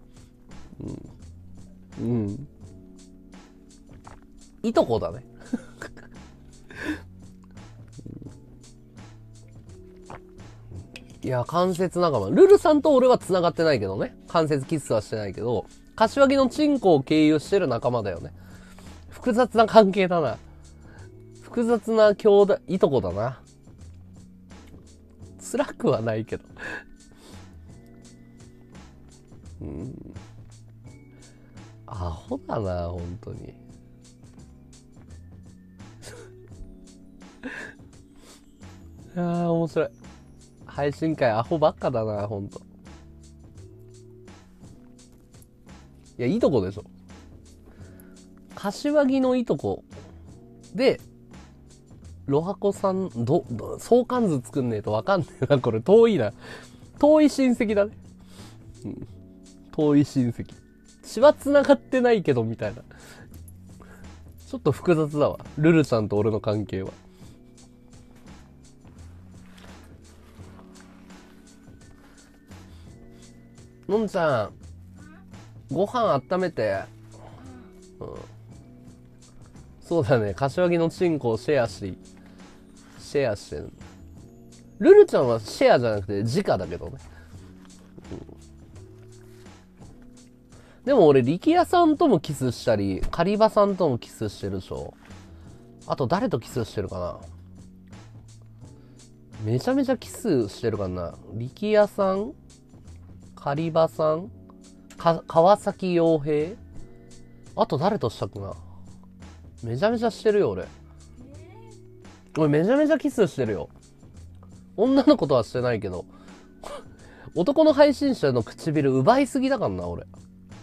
うん。うん。いとこだね。いや、間接仲間。ルルさんと俺は繋がってないけどね。間接キスはしてないけど、柏木のチンコを経由してる仲間だよね。複雑な関係だな。複雑な兄弟、いとこだな。辛くはないけど。アホだな、本当に。面白い。配信会アホばっかだな、ほんと。いや、いいとこでしょ。 柏木のいとこで、ロハコさん、相関図作んねえとわかんねえな。これ遠いな。遠い親戚だね。うん、遠い親戚。血は繋がってないけど、みたいな。ちょっと複雑だわ。ルルちゃんと俺の関係は。のんちゃん、ご飯温めて。うん。そうだね。柏木のチンコをシェアしてる。ルルちゃんはシェアじゃなくて直だけどね。でも俺、力也さんともキスしたり、カリバさんともキスしてるでしょ。あと誰とキスしてるかな。めちゃめちゃキスしてるかな。力也さん、カリバさん、川崎洋平、あと誰としたっけな。めちゃめちゃしてるよ俺。俺めちゃめちゃキスしてるよ。女の子とはしてないけど。男の配信者の唇奪いすぎだからな俺。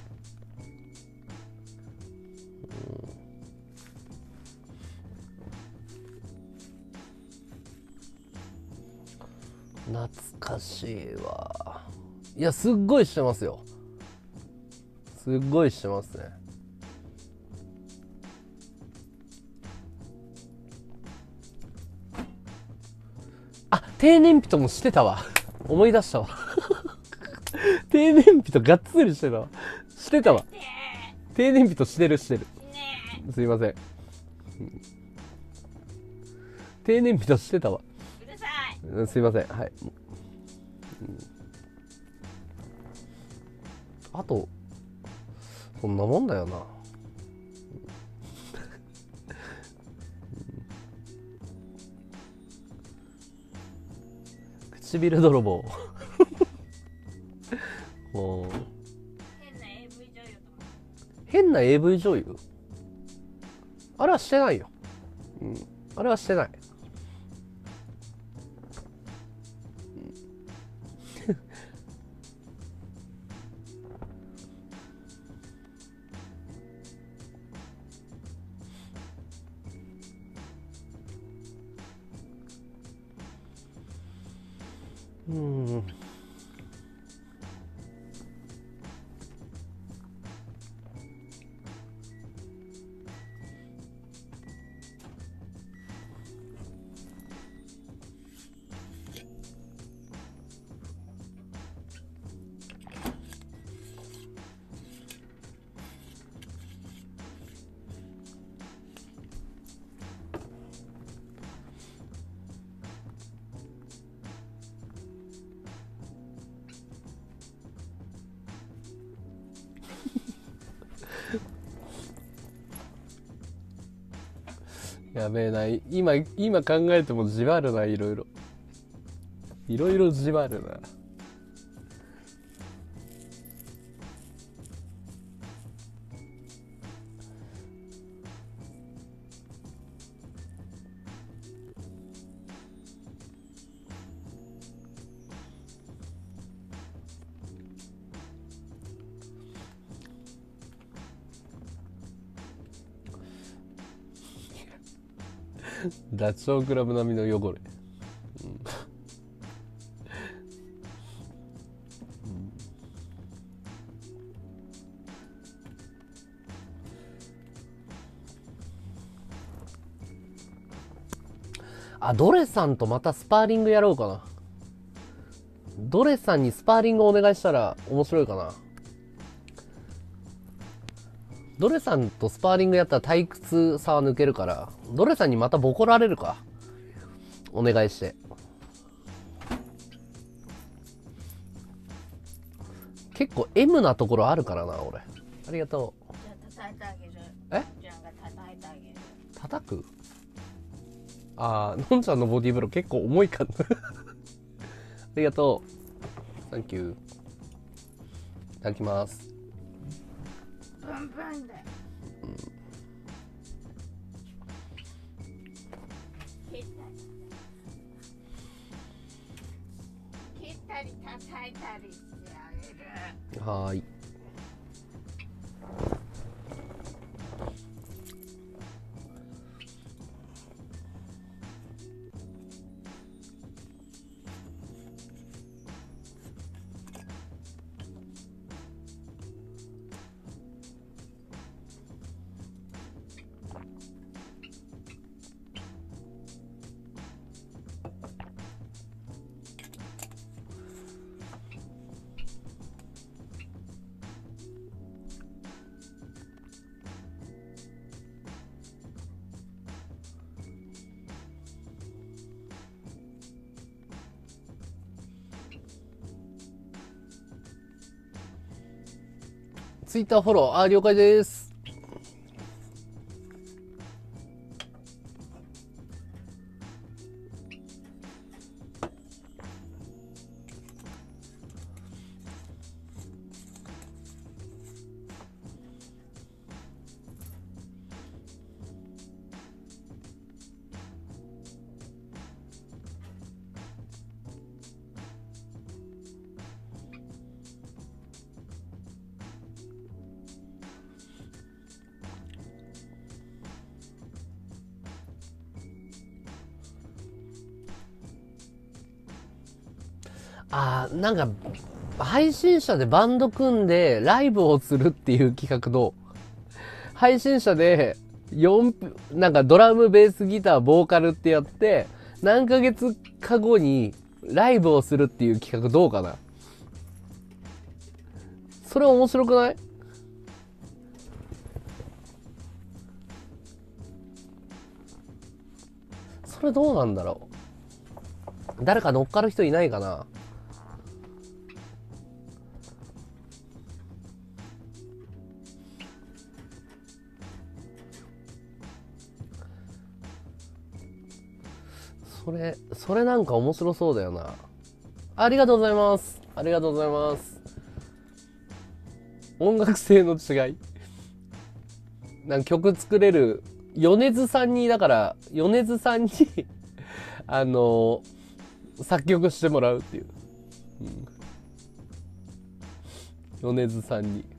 懐かしいわ。いや、すっごいしてますよ。すっごいしてますね。あ、低燃費ともしてたわ。思い出したわ。低燃費とがっつりしてたわ。してたわ。低燃費としてる。すいません。低燃費としてたわ。 うるさい。 すいません。はい。あと、そんなもんだよな。唇泥棒。もう変な AV 女優。あれはしてないよ。うん。あれはしてない。うん。やべえな。今考えてもじわるな、いろいろ。いろいろじわるな。ダチョウ倶楽部並みの汚れ。あ、ドレさんとまたスパーリングやろうかな。ドレさんにスパーリングお願いしたら面白いかな。ドレさんとスパーリングやったら退屈さは抜けるから、ドレさんにまたボコられるか。お願いして。結構 M なところあるからな、俺。ありがとう。 じゃあ叩いてあげる。 え？ じゃんが叩いてあげる。 叩く？あー、のんちゃんのボディーブロー結構重いかな。ありがとう。サンキュー。いただきます。 ブンブンで。切ったり叩いたりしてあげる。 はーい。 ツイッターフォロー、了解です。なんか、配信者でバンド組んでライブをするっていう企画と、配信者でなんかドラム、ベース、ギター、ボーカルってやって、何ヶ月か後にライブをするっていう企画どうかな？それ面白くない？それどうなんだろう？誰か乗っかる人いないかな？それなんか面白そうだよな。ありがとうございます。ありがとうございます。音楽性の違い。なんか曲作れる、米津さんに、だから、米津さんに作曲してもらうっていう。米津さんに。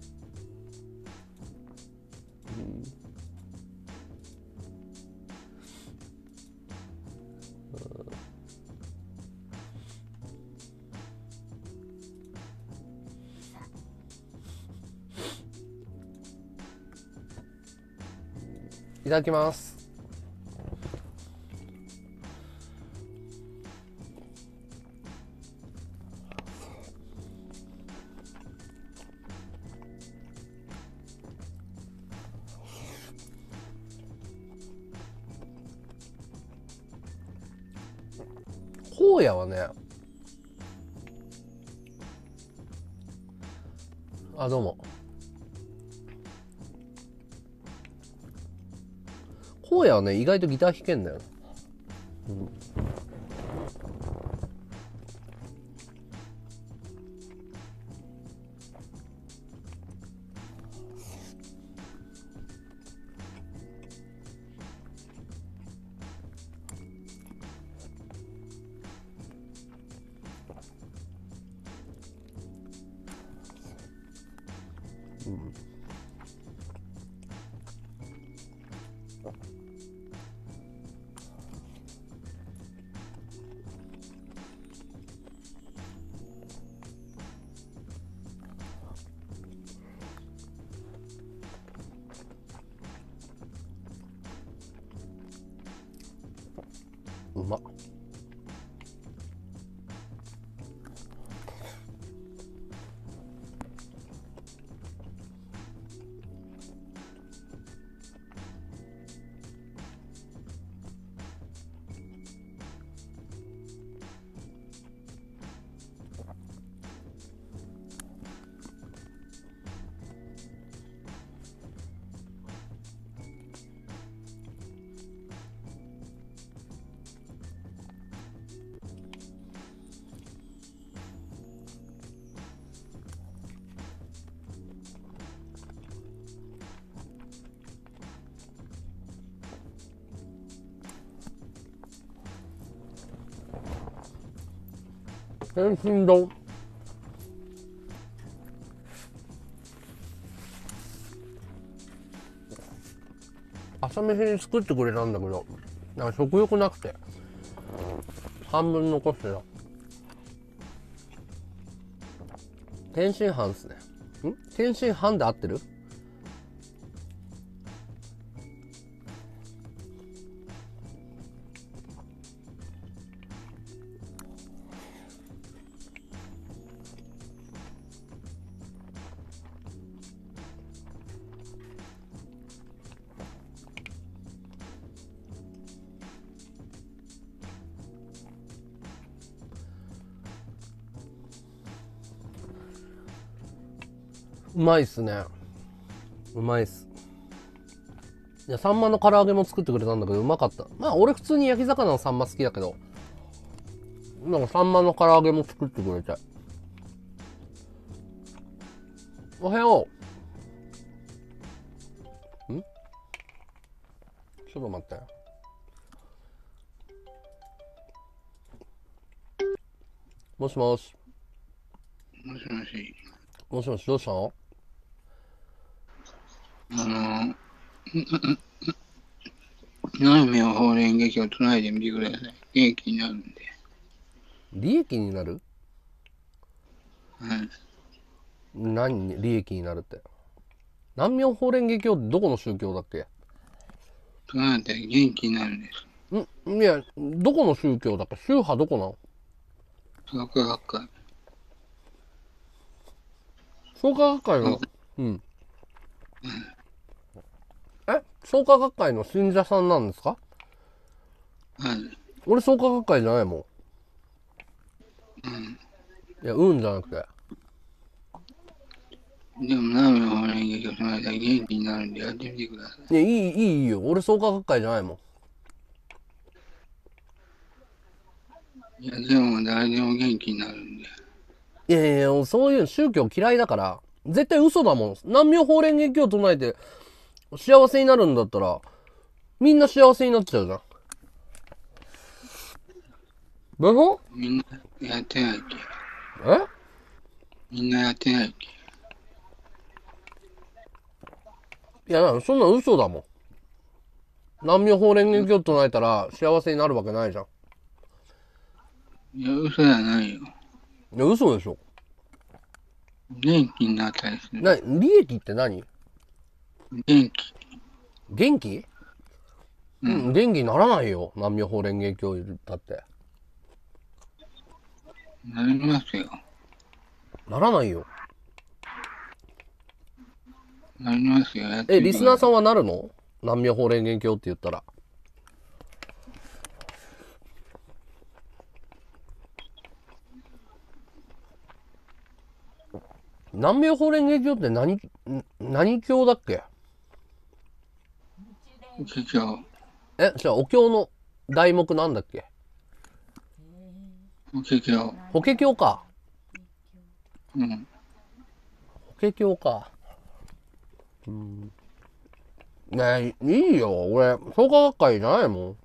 いただきます。荒野はね、どうも。荒野はね、意外とギター弾けんだよ。うまっ。天津丼。朝飯に作ってくれたんだけど、なんか食欲なくて、半分残してた。天津飯っすね。天津飯で合ってる？うまいっすね。 うまいっす。いや、サンマの唐揚げも作ってくれたんだけど、うまかった。まあ、俺普通に焼き魚のサンマ好きだけど、なんかサンマの唐揚げも作ってくれて。おはよう。ちょっと待って。もしもし。 もしもし。 もしもし、どうしたの？ 南無法蓮華経を唱えてみてください。元気になるんで。 利益になる？ はい。 何に利益になるって。南無法蓮華経ってどこの宗教だっけ？ 唱えて元気になるんです。 いや、どこの宗教だっけ？宗派どこなの？ 創価学会。 創価学会の、創価学会の信者さんなんですか？ はい。 俺創価学会じゃないもん。いや、じゃなくて。 でも南無法蓮華経を唱えたら元気になるんでやってみてください。 いや、いいよ。俺創価学会じゃないもん。 いや、でも誰でも元気になるんで。 いや、そういう宗教嫌いだから、絶対嘘だもん。南無法蓮華経唱えて幸せになるんだったら、みんな幸せになっちゃうじゃん。でしょ？ みんなやってないっけ？ え？ みんなやってないっけ？ いや、そんな嘘だもん。南無法蓮華経唱えたら幸せになるわけないじゃん。 いや、嘘じゃないよ。 いや、嘘でしょ。 元気になったりする。 利益って何？ 元気。 元気？元気にならないよ。南無法蓮華経だって。 なりますよ。 ならないよ。 なりますよ。やってみてください。 リスナーさんはなるの？南無法蓮華経って言ったら。南無法蓮華経って何経だっけ？ 法華経。 じゃあお経の題目なんだっけ？ 法華経。 法華経か。 うん。 法華経か。ねえ、いいよ。俺、創価学会じゃないも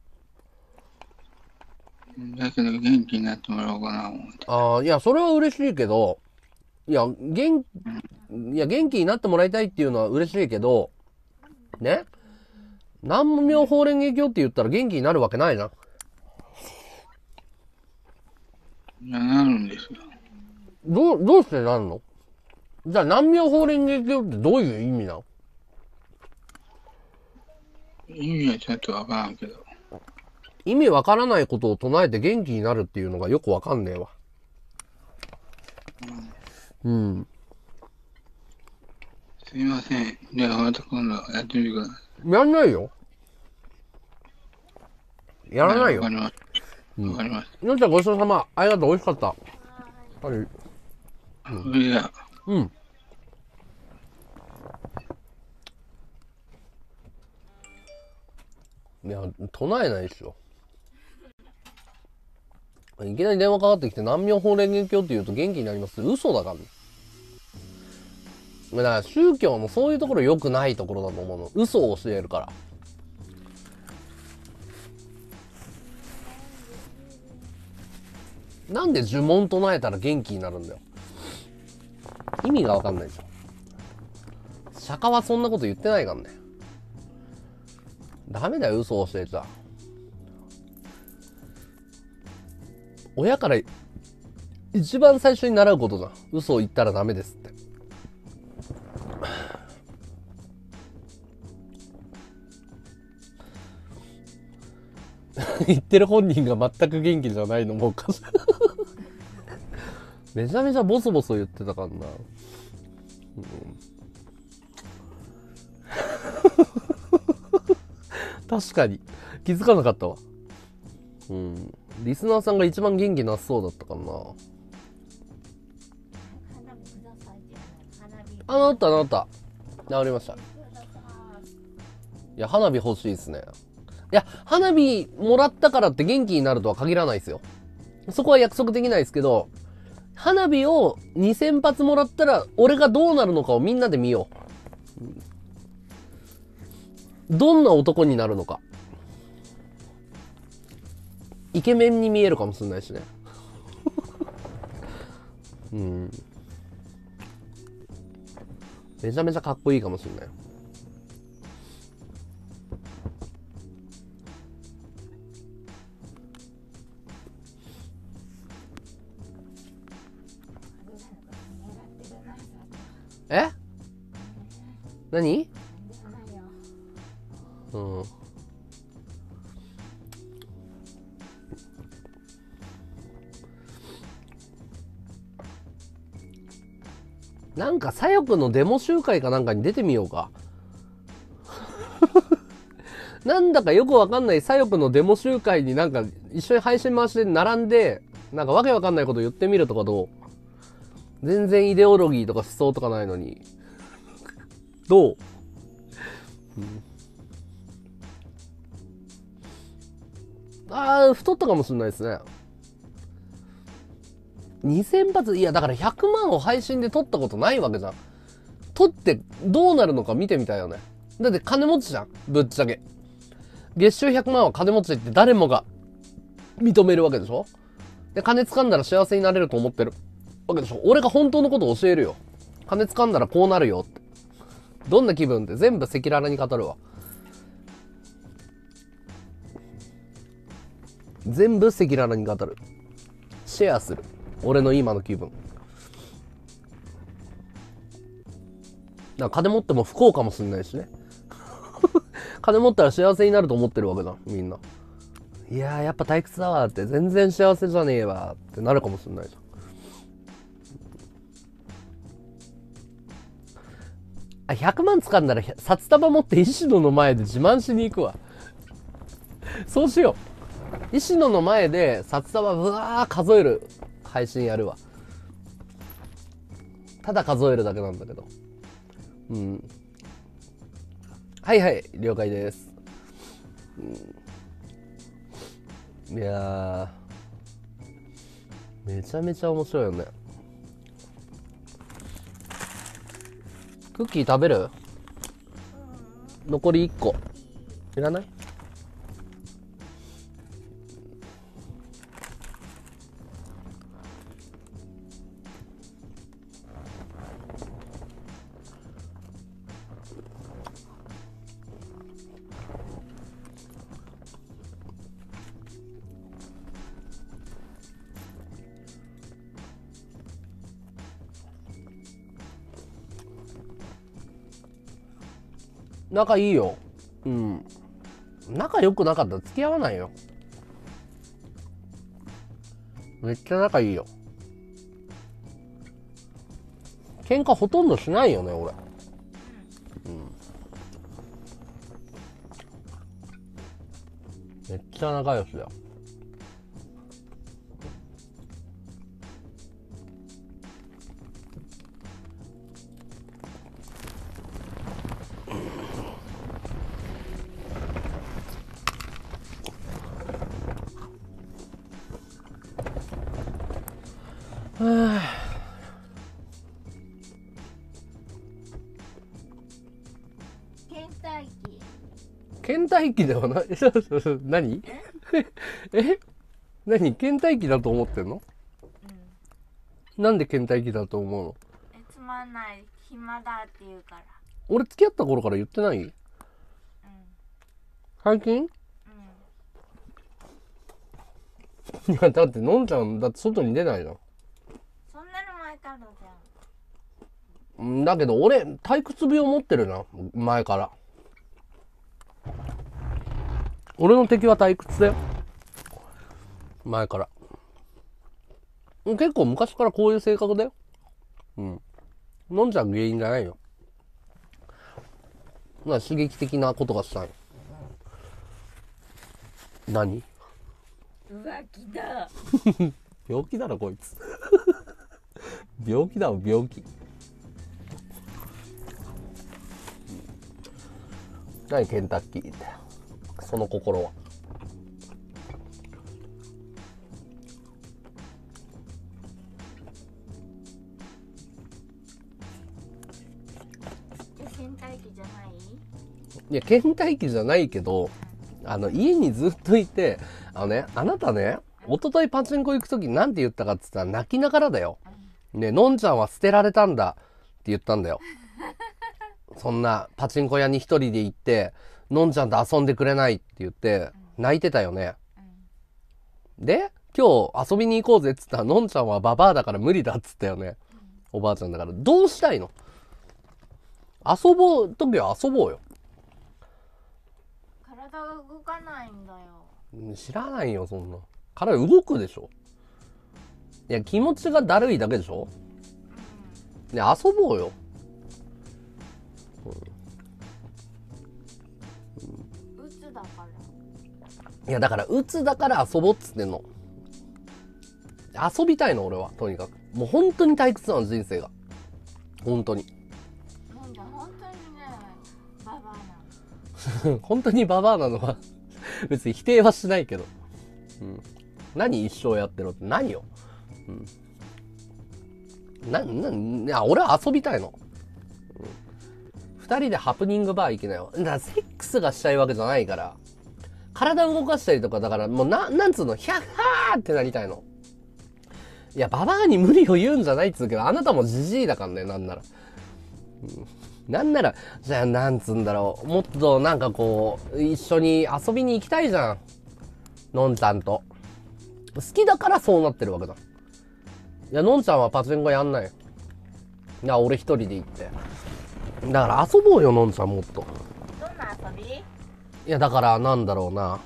ん。 だけど元気になってもらおうかな思って。 いや、それは嬉しいけど、いや、元気になってもらいたいっていうのは嬉しいけど、ね？南無法蓮華経って言ったら元気になるわけないじゃん。 いや、なるんですよ。 どうしてなるの？じゃあ南無法蓮華経ってどういう意味なの？ 意味はちょっとわからんけど。 意味わからないことを唱えて元気になるっていうのがよくわかんねえわ。 すいません。じゃあまた今度やってみてください。 やんないよ。やらないよ。 わかります。わかります。 のんちゃんごちそうさま。ありがとう。美味しかった。はい。 それじゃあ。 いや、唱えないでしょ。いきなり電話かかってきて南無法蓮華経って言うと元気になりますって嘘だからね。だから宗教のそういうところ良くないところだと思うの。嘘を教えるから。なんで呪文唱えたら元気になるんだよ。意味がわかんないでしょ。釈迦はそんなこと言ってないからね。ダメだよ、嘘を教えちゃ。親から一番最初に習うことじゃん。嘘を言ったらダメですって。言ってる本人が全く元気じゃないのもおかしい。めちゃめちゃボソボソ言ってたからな。確かに気づかなかったわ。リスナーさんが一番元気なさそうだったからな。あった。 治りました。いや、花火欲しいですね。いや、花火もらったからって元気になるとは限らないですよ。そこは約束できないですけど、花火を2000発もらったら、俺がどうなるのかをみんなで見よう。どんな男になるのか。イケメンに見えるかもしれないしね。うん。めちゃめちゃかっこいいかもしれない。え？何？うん。なんか左翼のデモ集会かなんかに出てみようか。なんだかよくわかんない左翼のデモ集会になんか一緒に配信回して並んで、なんかわけわかんないこと言ってみるとかどう？全然イデオロギーとか思想とかないのに。どう？太ったかもしれないですね。2000発、いやだから100万を配信で撮ったことないわけじゃん。撮ってどうなるのか見てみたいよね。だって金持ちじゃん、ぶっちゃけ。月収100万は金持ちって誰もが認めるわけでしょ。で、金掴んだら幸せになれると思ってるわけでしょ。俺が本当のことを教えるよ。金掴んだらこうなるよって。どんな気分って全部赤裸々に語るわ。全部赤裸々に語る。シェアする。俺の今の気分。だから金持っても不幸かもしんないしね。金持ったら幸せになると思ってるわけだ、みんな。いやー、やっぱ退屈だわって、全然幸せじゃねえわってなるかもしんないじゃん。100万掴んだら札束持って石野の前で自慢しに行くわ。そうしよう。石野の前で札束ぶわー数える配信やるわ。ただ数えるだけなんだけど。うん。はいはい、了解です。いやー、めちゃめちゃ面白いよね。クッキー食べる？残り1個。いらない？仲いいよ。うん。仲良くなかったら付き合わないよ。めっちゃ仲いいよ。喧嘩ほとんどしないよね、俺。めっちゃ仲良しだよ。倦怠期ではない。何？え？何？倦怠期だと思ってんの？なんで倦怠期だと思うの？ つまんない、暇だって言うから。 俺付き合った頃から言ってない？最近？いや、だってのんちゃんだって外に出ないじゃん。 そんなの前からじゃん。だけど俺退屈病持ってるな、前から。俺の敵は退屈だよ、前から。結構昔からこういう性格だよ。のんちゃん原因じゃないよ。まあ刺激的なことがしたい。何？ 浮気だ。 病気だろこいつ。病気だわ、病気。 何ケンタッキーって。その心は。 倦怠期じゃない？ いや、倦怠期じゃないけど、家にずっといて、あなたね、一昨日パチンコ行くときなんて言ったかって言ったら泣きながらだよ。ね、のんちゃんは捨てられたんだって言ったんだよ。そんなパチンコ屋に一人で行って、のんちゃんと遊んでくれないって言って泣いてたよね。で、今日遊びに行こうぜっつったら、のんちゃんはババアだから無理だっつったよね。おばあちゃんだから。どうしたいの？遊ぼうときは遊ぼうよ。 体が動かないんだよ。 知らないよ、そんな。体動くでしょ。いや、気持ちがだるいだけでしょ。ね、遊ぼうよ。 うつだから。 いや、だからうつだから遊ぼうっつってんの。遊びたいの、俺は。とにかく。もう本当に退屈なの、人生が。本当に。 なんだ、本当にね、ババアなの。 本当にババアなのは別に否定はしないけど。何一生やってろって何よ。いや、俺は遊びたいの。二人でハプニングバー行きなよ。だからセックスがしたいわけじゃないから。体を動かしたりとか、だからもうなんつうの、ヒャッハーってなりたいの。いや、ババアに無理を言うんじゃないっつうけど、あなたもジジイだからね、なんなら。なんなら、じゃあなんつうんだろう。もっとなんかこう、一緒に遊びに行きたいじゃん。のんちゃんと。好きだからそうなってるわけだ。いや、のんちゃんはパチンコやんないよ。いや、俺一人で行って。だから遊ぼうよ、のんちゃんもっと。 どんな遊び？ いや、だからなんだろうな。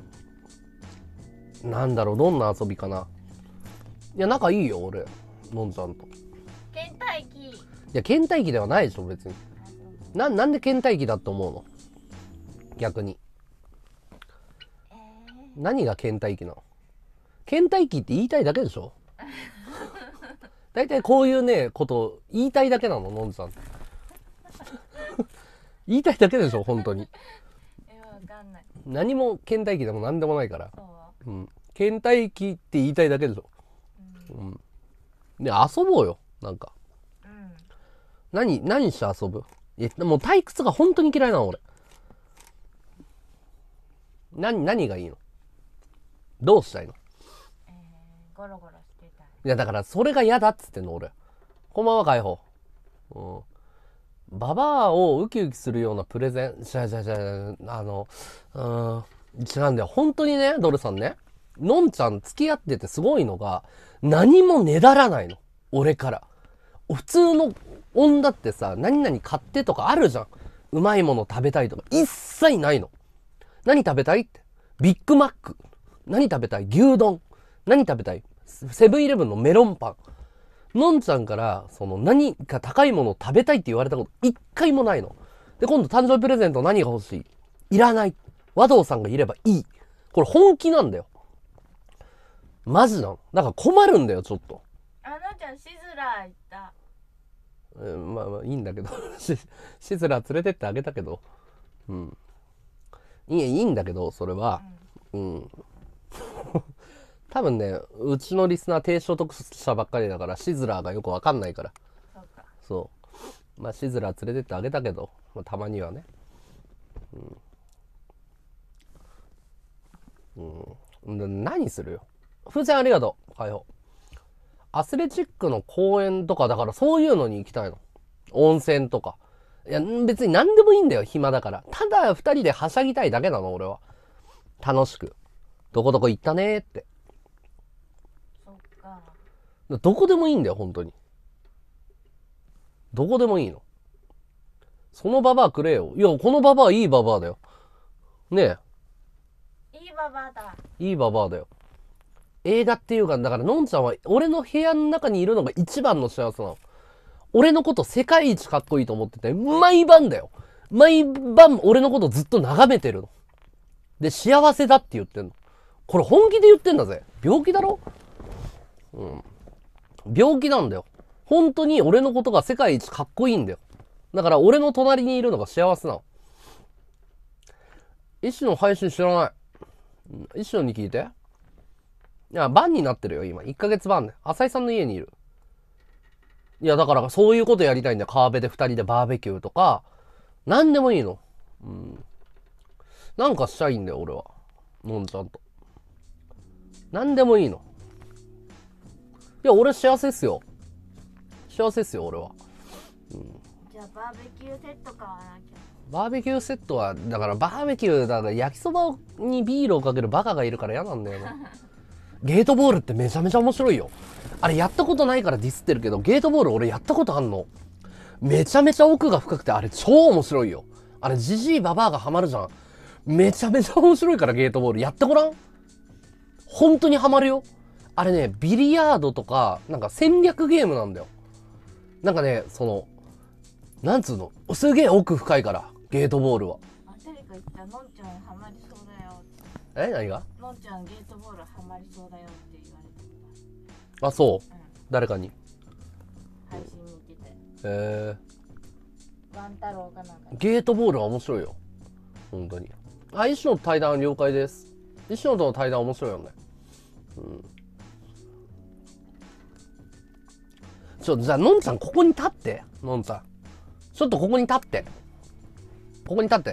なんだろう、どんな遊びかな。いや、仲いいよ、俺。のんちゃんと。 倦怠期。 いや、倦怠期ではないでしょ、別に。なんで倦怠期だって思うの？逆に。何が倦怠期なの？倦怠期って言いたいだけでしょ？大体こういうね、こと言いたいだけなの、のんちゃん。言いたいだけでしょ、本当に。 わかんない。 何も倦怠期でも何でもないから。 そう。 倦怠期って言いたいだけでしょ。で、遊ぼうよ、なんか。何して遊ぶ？いや、もう退屈が本当に嫌いなの、俺。何がいいの？どうしたいの？ ゴロゴロしてたい。 いや、だからそれが嫌だっつってんの、俺。こんばんは、解放。ババアをウキウキするようなプレゼン、違うんだよ。本当にね、ドルさんね。のんちゃん付き合っててすごいのが、何もねだらないの。俺から。普通の女ってさ、何々買ってとかあるじゃん。うまいもの食べたいとか。一切ないの。何食べたいって。ビッグマック。何食べたい？牛丼。何食べたい？セブンイレブンのメロンパン。のんちゃんから、何か高いものを食べたいって言われたこと一回もないの。で、今度誕生日プレゼント何が欲しい？いらない。和道さんがいればいい。これ本気なんだよ。マジなの。だから困るんだよ、ちょっと。 あのちゃん、シズラー行った。 まあいいんだけど。シズラー連れてってあげたけど。いいんだけど、それは。多分ね、うちのリスナー低所得者ばっかりだから、シズラーがよくわかんないから。 そうか。 そう。まあ、シズラー連れてってあげたけど、たまにはね。何するよ。風船ありがとう。解放。アスレチックの公園とかだからそういうのに行きたいの。温泉とか。いや、別に何でもいいんだよ、暇だから。ただ二人ではしゃぎたいだけなの、俺は。楽しく。どこどこ行ったねーって。 そっか。 どこでもいいんだよ、本当に。どこでもいいの。そのババアくれよ。いや、このババアいいババアだよ。ねいいババアだ。 え。いいババアだよ。映画っていうか、だからのんちゃんは俺の部屋の中にいるのが一番の幸せなの。俺のこと世界一かっこいいと思ってて、毎晩だよ。毎晩俺のことずっと眺めてるの。で、幸せだって言ってんの。これ本気で言ってんだぜ。病気だろ？病気なんだよ。本当に俺のことが世界一かっこいいんだよ。だから俺の隣にいるのが幸せなの。 石野配信知らない。石野に聞いて。いや、バンになってるよ、今。1ヶ月バンね。浅井さんの家にいる。いや、だからそういうことやりたいんだよ。川辺で2人でバーベキューとか。なんでもいいの。うん。なんかしたいんだよ、俺は。のんちゃんと。なんでもいいの。いや、俺幸せっすよ。幸せっすよ、俺は。 じゃあバーベキューセット買わなきゃ。 バーベキューセットは、だからバーベキュー、だから焼きそばにビールをかけるバカがいるから嫌なんだよな。ゲートボールってめちゃめちゃ面白いよ。あれやったことないからディスってるけど、ゲートボール俺やったことあんの。めちゃめちゃ奥が深くて、あれ超面白いよ。あれジジイババアがハマるじゃん。めちゃめちゃ面白いからゲートボール。やってごらん。本当にハマるよ。あれね、ビリヤードとか、なんか戦略ゲームなんだよ。なんかね、なんつうの、すげえ奥深いから、ゲートボールは。 あ、誰か言った、のんちゃんハマりそうだよって。 何が？ のんちゃんゲートボールハマりそうだよって言われたことあ、そう。 うん、 誰かに。 配信に行ってて。ワン太郎かなんか。 ゲートボールは面白いよ。本当に。あ、石野と対談了解です。石野との対談面白いよね。うん。じゃあ、のんちゃんここに立って。のんちゃん。ちょっとここに立って。ここに立って。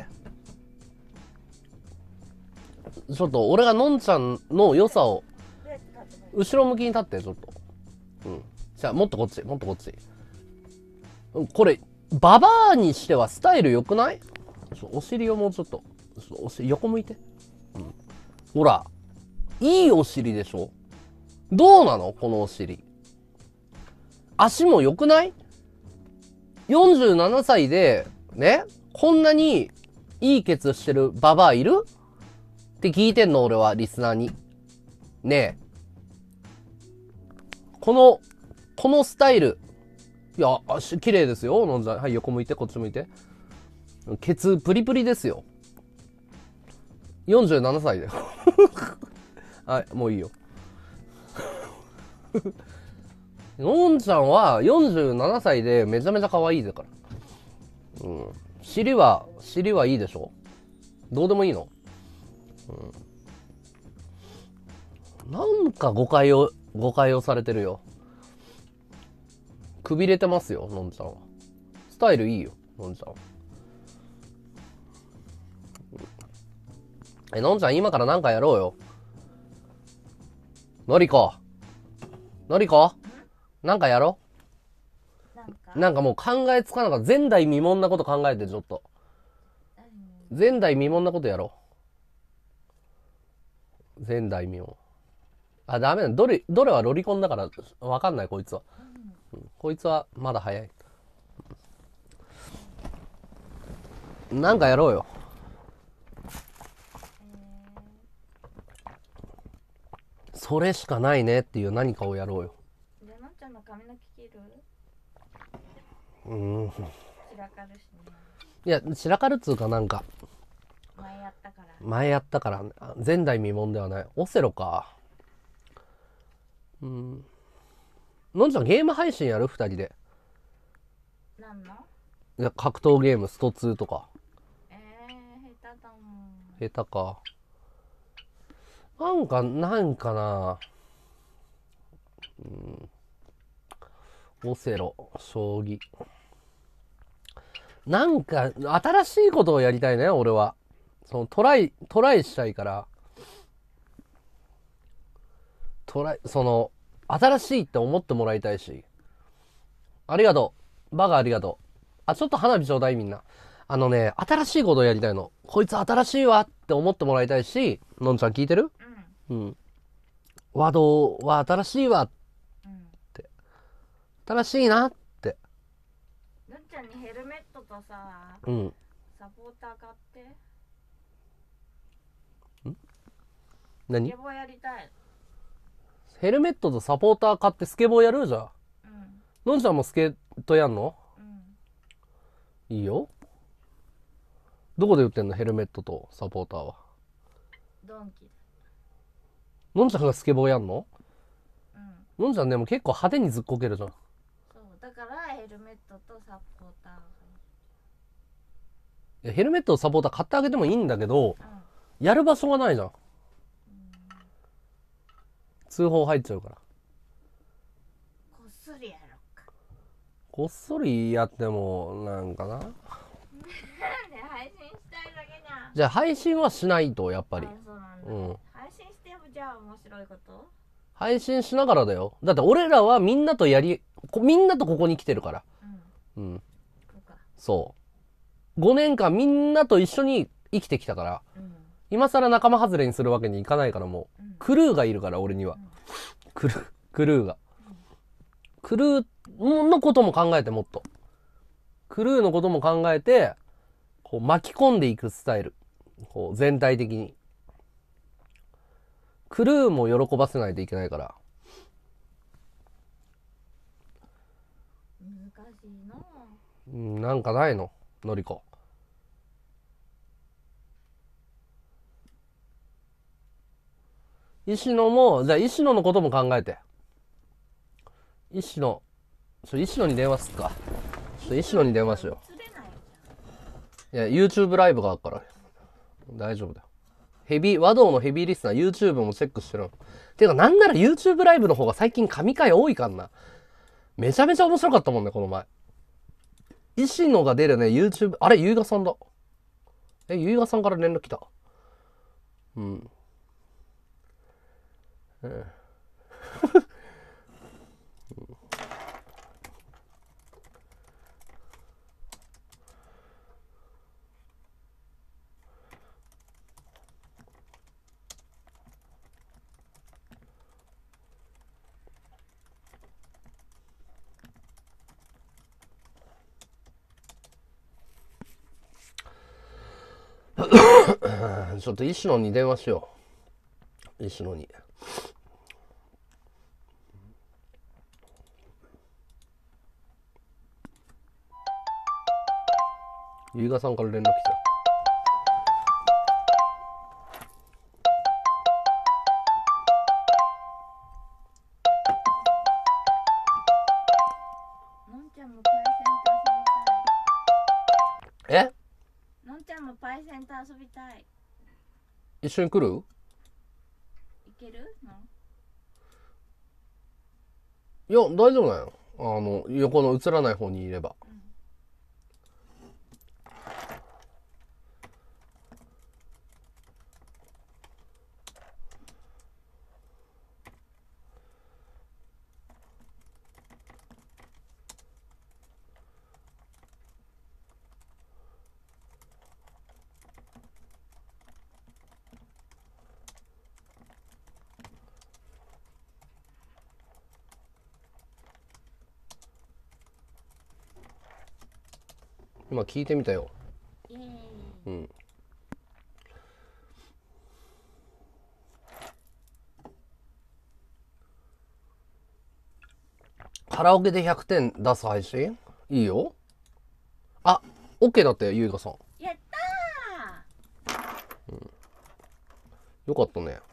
ちょっと俺がのんちゃんの良さを、後ろ向きに立って、ちょっと。うん。じゃあ、もっとこっち、もっとこっち。これ、ババアにしてはスタイル良くない？お尻をもうちょっと。お尻、横向いて。うん。ほら。いいお尻でしょ？どうなの？このお尻。足も良くない？ 47 歳で、ね、こんなにいいケツしてるババアいる？って聞いてんの、俺は、リスナーに。ねえ。このスタイル。いや、足綺麗ですよ、のんちゃん。はい、横向いて、こっち向いて。ケツプリプリですよ。47歳だよ。はい、もういいよ。のんちゃんは47歳でめちゃめちゃ可愛いだから。うん。尻はいいでしょ？どうでもいいの？うん。なんか誤解をされてるよ。くびれてますよ、のんちゃんは。スタイルいいよ、のんちゃんは。のんちゃん今からなんかやろうよ。のりこなんかやろう。なんかもう考えつかなかった。前代未聞なこと考えて、ちょっと。前代未聞なことやろう。前代未聞。あ、ダメだ。どれはロリコンだから、わかんない、こいつは。うん、こいつはまだ早い。なんかやろうよ。それしかないねっていう何かをやろうよ。 じゃあのんちゃんの髪の毛切る？散らかるしね。 いや、散らかるっつうかなんか。前やったから。前代未聞ではない。オセロか。のんちゃんゲーム配信やる？二人で。 何の？ いや、格闘ゲーム、スト2とか。 下手だもん。 下手か。なんかな。オセロ、将棋。なんか、新しいことをやりたいね、俺は。トライしたいから。新しいって思ってもらいたいし。ありがとう。バカありがとう。あ、ちょっと花火ちょうだいみんな。新しいことをやりたいの。こいつ新しいわって思ってもらいたいし、のんちゃん聞いてる？うん。和道は新しいわって。新しいなって。 のんちゃんにヘルメットとさ、 うん。 サポーター買って。 何？ スケボーやりたい。 ヘルメットとサポーター買ってスケボーやる？じゃあ。のんちゃんもスケートやんの？いいよ。どこで売ってんの？ヘルメットとサポーターは。 ドンキ。 のんちゃんがスケボーやんの？のんちゃんでも結構派手にずっこけるじゃん。 そう、だからヘルメットとサポーターがいい。 ヘルメットとサポーター買ってあげてもいいんだけど、 やる場所がないじゃん。通報入っちゃうから。 こっそりやろうか。 こっそりやっても、なんかな。 なんで配信したいだけじゃん。 じゃあ配信はしないと、やっぱり。 あ、そうなんだ。 うん。 配信してもじゃあ面白いこと？ 配信しながらだよ。だって俺らはみんなとみんなとここに来てるから。 うん。 うん。 そうか。 そう。5年間みんなと一緒に生きてきたから、 うん。 今更仲間外れにするわけにいかないからもう、クルーがいるから俺には。クルーが。クルーのことも考えてもっと。クルーのことも考えて、こう巻き込んでいくスタイル。こう全体的に。クルーも喜ばせないといけないから。 難しいの。 なんかないののりこ。石野も、じゃあ石野のことも考えて。石野に電話すっか。石野に電話しよ映れないう。いや、YouTube ライブがあるから。大丈夫だよ。和道のヘビーリスナー YouTube もチェックしてる。てか、なんなら YouTube ライブの方が最近神回多いかんな。めちゃめちゃ面白かったもんね、この前。石野が出るね、YouTube、あれ、ゆいがさんだ。ゆいがさんから連絡来た。うん。ちょっと石野に電話しよう。石野に。ゆいがさんから連絡来た。 のんちゃんもパイセンと遊びたい。 え？ のんちゃんもパイセンと遊びたい。 一緒に来る？ いけるの？ いや、大丈夫だよ。横の映らない方にいれば。今聞いてみたよ。 イエーイ。 うん。カラオケで100点出す配信いいよ。あ、OK だってゆいかさん。 やったよかったね。 ー。や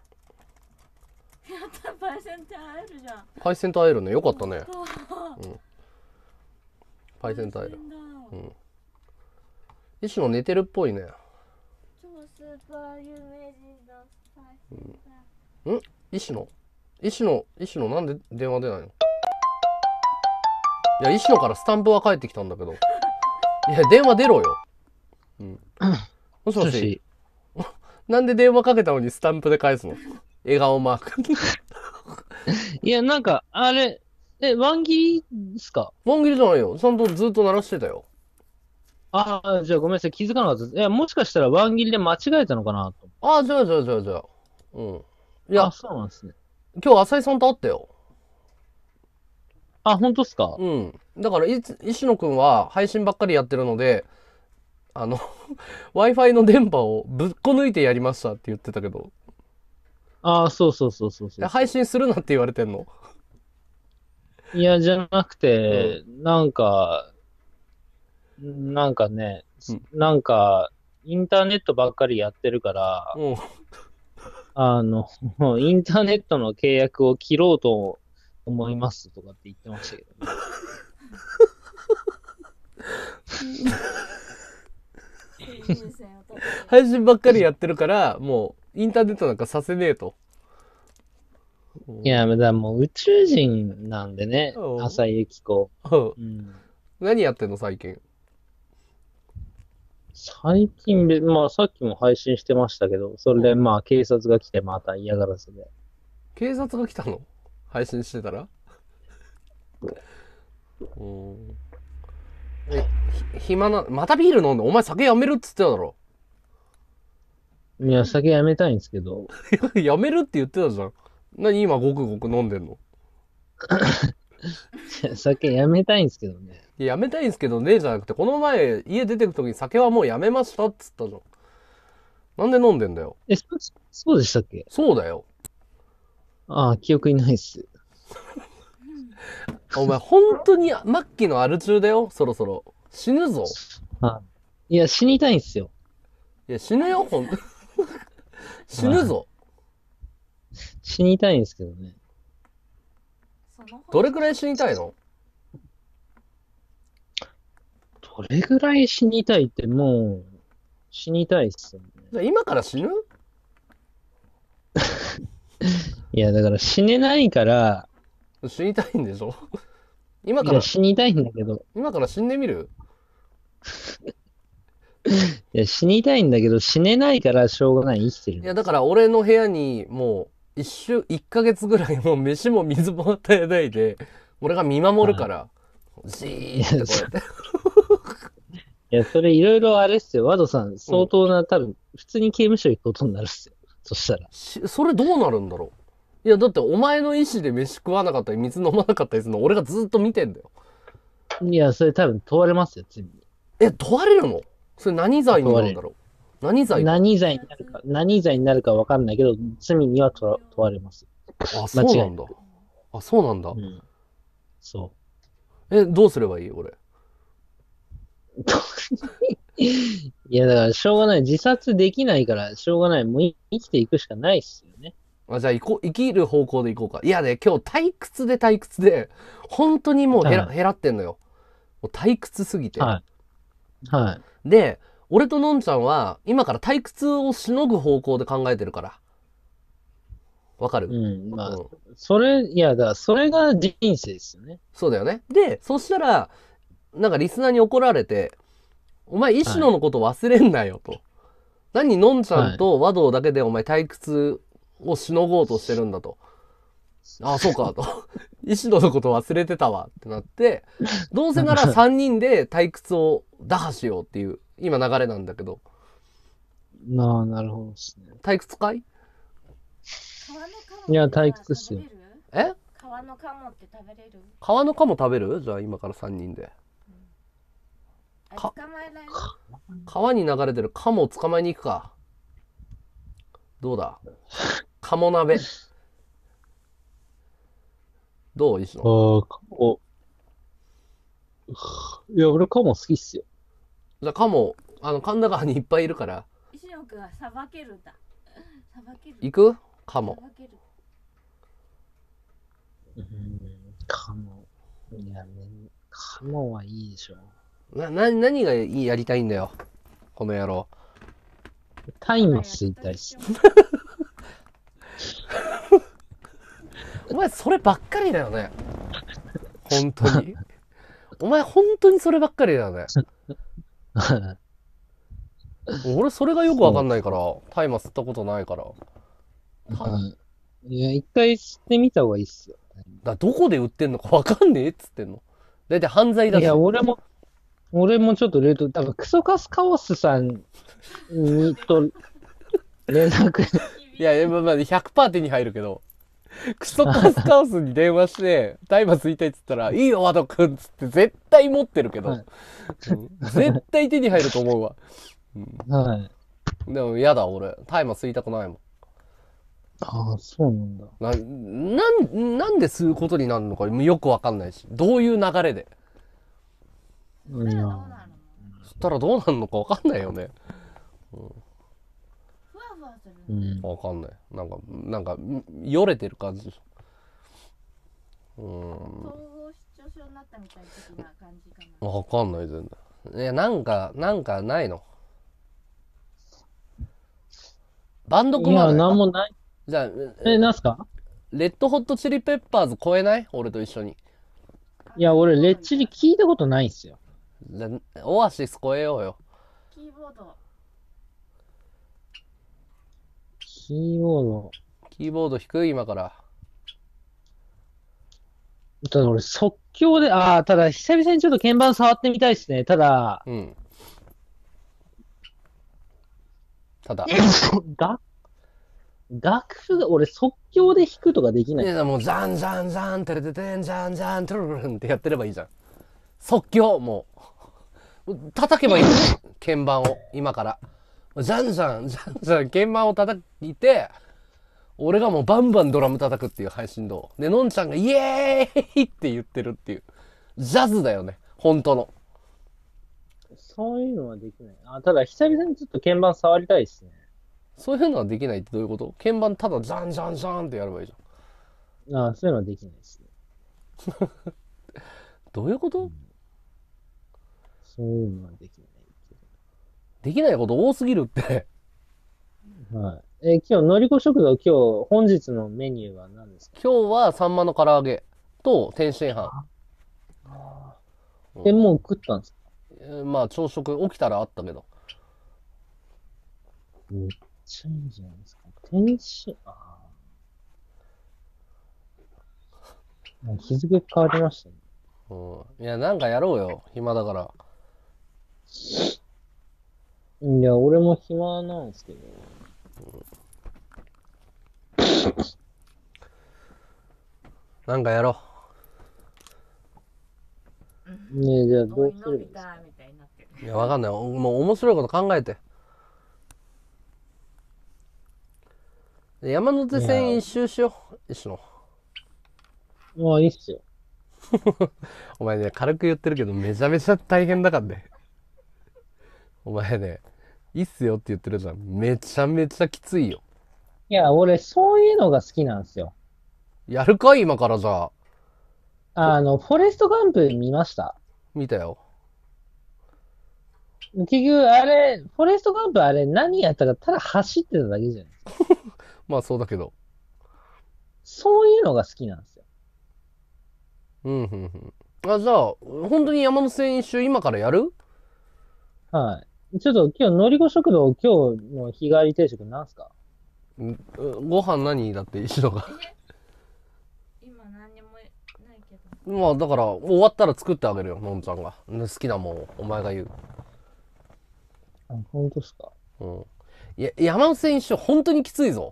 ったパイセンと会えるじゃん。 パイセンと会えるね。よかったね。 うん。 パイセンと会える。 うん。 石野寝てるっぽいね。 超スーパー有名人のパイセンだ。 石野なんで電話出ないの？いや、石野からスタンプは返ってきたんだけど。いや、電話出ろよ。うん。もしもし。なんで電話かけたのにスタンプで返すの？笑顔マーク。 いや、なんか、あれ、ワンギリですか？ ワン切りじゃないよ。ちゃんとずっと鳴らしてたよ。 ああ、じゃあごめんなさい、気づかなかったです。いや、もしかしたらワンギリで間違えたのかなと。 ああ、じゃあ。うん。いやあ、、そうなんですね。 今日浅井さんと会ったよ。 あ、本当っすか？ うん。だから、石野くんは配信ばっかりやってるので、Wi-Fi の電波をぶっこ抜いてやりましたって言ってたけど、 ああ、そう。 配信するなって言われてんの？ いや、じゃなくて、なんかね、 うんなんか、インターネットばっかりやってるから、 うん。 インターネットの契約を切ろうと思いますとかって言ってましたけどね。 優先を取配信ばっかりやってるから、もう、インターネットなんかさせねえと。 いや、だからもう宇宙人なんでね、 うん浅井由紀子。 うんうん。 何やってんの最近。 最近まあさっきも配信してましたけど、それでまあ警察が来てまた嫌がらせで。 警察が来たの？配信してたら。うん。暇な、またビール飲んで、お前酒やめるっつってただろ。 いや、酒やめたいんですけど、 やめるって言ってたじゃん。何今ごくごく飲んでんの？ 酒やめたいんですけどね。 いや、やめたいんすけどねじゃなくて、この前家出てくときに酒はもうやめましたっつったじゃん。なんで飲んでんだよ。 そうでしたっけ？ そうだよ。 ああ、記憶いないっす。 お前本当に末期のアル中だよ、そろそろ。死ぬぞ。 いや、死にたいんすよ。 いや、死ぬよ、ほんと。死ぬぞ。 死にたいんですけどね。 どれくらい死にたいの？ どれぐらい死にたいってもう、死にたいっすよね。 じゃあ今から死ぬ？ いや、だから死ねないから、 死にたいんでしょ？今いや、 から、 死にたいんだけど、 今から死んでみる？ いや、死にたいんだけど、死ねないからしょうがない生きてるんです。 いや、だから俺の部屋にもう1ヶ月ぐらいもう飯も水も与えないで、俺が見守るから、じーってこうやって。 いや、それいろいろあれっすよ。ワドさん、相当な、多分、普通に刑務所行くことになるっすよ。そしたら。 それどうなるんだろう？いや、だってお前の意思で飯食わなかったり水飲まなかったりするの俺がずっと見てんだよ。 いや、それ多分問われますよ、罪に。 問われるの？それ何罪になるんだろう？何罪か？ 何罪になるかわかんないけど、罪には問われます。 あ、そうなんだ。あ、そうなんだ。 うん。そどうすればいい俺。 う。いや、だから、しょうがない。自殺できないから、しょうがない。もう生きていくしかないっすよね。 あ、じゃあ生きる方向で行こうか。いやね、今日退屈で、本当にもう減らってんのよ。もう退屈すぎて。 はい。はで、俺とのんちゃんは、今から退屈をしのぐ方向で考えてるから。わかる？ い。うん。まあ、いや、だから、それが人生ですよね。 そうだよね。で、そしたら、なんかリスナーに怒られて、お前石野のこと忘れんなよと。何のんちゃんと和道だけでお前退屈をしのごうとしてるんだと。あ、そうかと。石野のこと忘れてたわってなって、どうせなら3人で退屈を打破しようっていう、今流れなんだけど。 なるほどですね。 退屈かい？ いや、退屈っすよ。 川のカモって食べれる？ 川のカモ食べる？じゃあ今から3人で。 捕まえないの？ 川に流れてるカモを捕まえに行くか。どうだ？カモ鍋。どう？石野。 カモ。いや、俺カモ好きっすよ。 じゃあカモ、神田川にいっぱいいるから。 石野くんはさばけるんだ。さばける。 行く？カモ。 カモ。いや、カモはいいでしょ。 何がやりたいんだよ。この野郎。 タイマス吸いたいっす。 お前そればっかりだよね。本当に。お前本当にそればっかりだよね。俺それがよくわかんないから、タイマー吸ったことないから。 いや、一回吸ってみた方がいいっすよ。 どこで売ってんのかわかんねえっつってんの。だいたい犯罪だし。 いや、俺もちょっと多分クソカスカオスさんに連絡。 いや、まあ100% 手に入るけど。クソカスカオスに電話して、タイマー吸いたいっつったら、いいよ、ワドくんっつって絶対持ってるけど、 はい絶対手に入ると思うわ。 はい。 でも嫌だ、俺。タイマー吸いたくないもん。 ああ、そうなんだ。 なんで吸うことになるのかよくわかんないし。どういう流れで。 いや、 吸ったらどうなるのかわかんないよね。 ふわふわするの。 わかんない。なんか、よれてる感じでしょ。 統合失調症になったみたいな感じかな。 わかんない、全然。いや、なんかないの。 バンド組いや、 まない？ なんもない。 じゃあ、 なんすか？ レッドホットチリペッパーズ超えない？俺と一緒に。 いや、俺、レッチリ聞いたことないんすよ。 じゃあオアシス超えようよ。 キーボード。 キーボード。 キーボード弾く今から。 ただ俺、即興で、ただ、久々にちょっと鍵盤触ってみたいですね。ただ、 うん。ただ。 楽譜が、俺、即興で弾くとかできない。 ね、もう、じゃんじゃんじゃん、てれててん、じゃんじゃん、トゥルルルンってやってればいいじゃん。即興、もう。叩けばいいの。鍵盤を、今から。じゃんじゃん、じゃんじゃん、鍵盤を叩いて、俺がもうバンバンドラム叩くっていう配信どうで、のんちゃんがイエーイって言ってるっていう。ジャズだよね。本当の。 そういうのはできない。ただ、久々にちょっと鍵盤触りたいですね。 そういうのはできないってどういうこと？鍵盤ただジャンジャンジャンってやればいいじゃん。 そういうのはできないですね。 どういうこと？ そういうのはできないできないこと多すぎるって。 けど。はい。今日、のりこ食堂、本日のメニューは何ですか？ 今日はサンマの唐揚げと天津飯。 もう食ったんですか？ まあ朝食起きたらあったけど。 めっちゃいいじゃないですか。天津、もう日付変わりましたね。 いや、なんかやろうよ。暇だから。 いや、俺も暇なんですけど。 なんかやろね、じゃあどおい、 うす伸びればいいですか？ たみたいになってる。 う。いや、わかんない。もう面白いこと考えて。山手線一周しよう。一緒の。 いいっすよ。 お前ね、軽く言ってるけど、めちゃめちゃ大変だからね。お前ね、いいっすよって言ってるじゃん。めちゃめちゃきついよ。 いや、俺、そういうのが好きなんですよ。 やるか今からじゃあ。 フォレストガンプ見ました？ 見たよ。 結局、あれ、フォレストガンプあれ何やったか、ただ走ってただけじゃないですか。 まあそうだけど。 そういうのが好きなんですよ。 うん。じゃあ、本当に山手線一周今からやる？ はい。ちょっと今日、のりこ食堂、今日の日帰り定食なんすか？ ご飯何だって一緒が。 今何にもないけど。 まあだから、終わったら作ってあげるよ、のんちゃんが。好きなもんを、お前が言う。 本当ですか？ いや、山手線一周本当にきついぞ。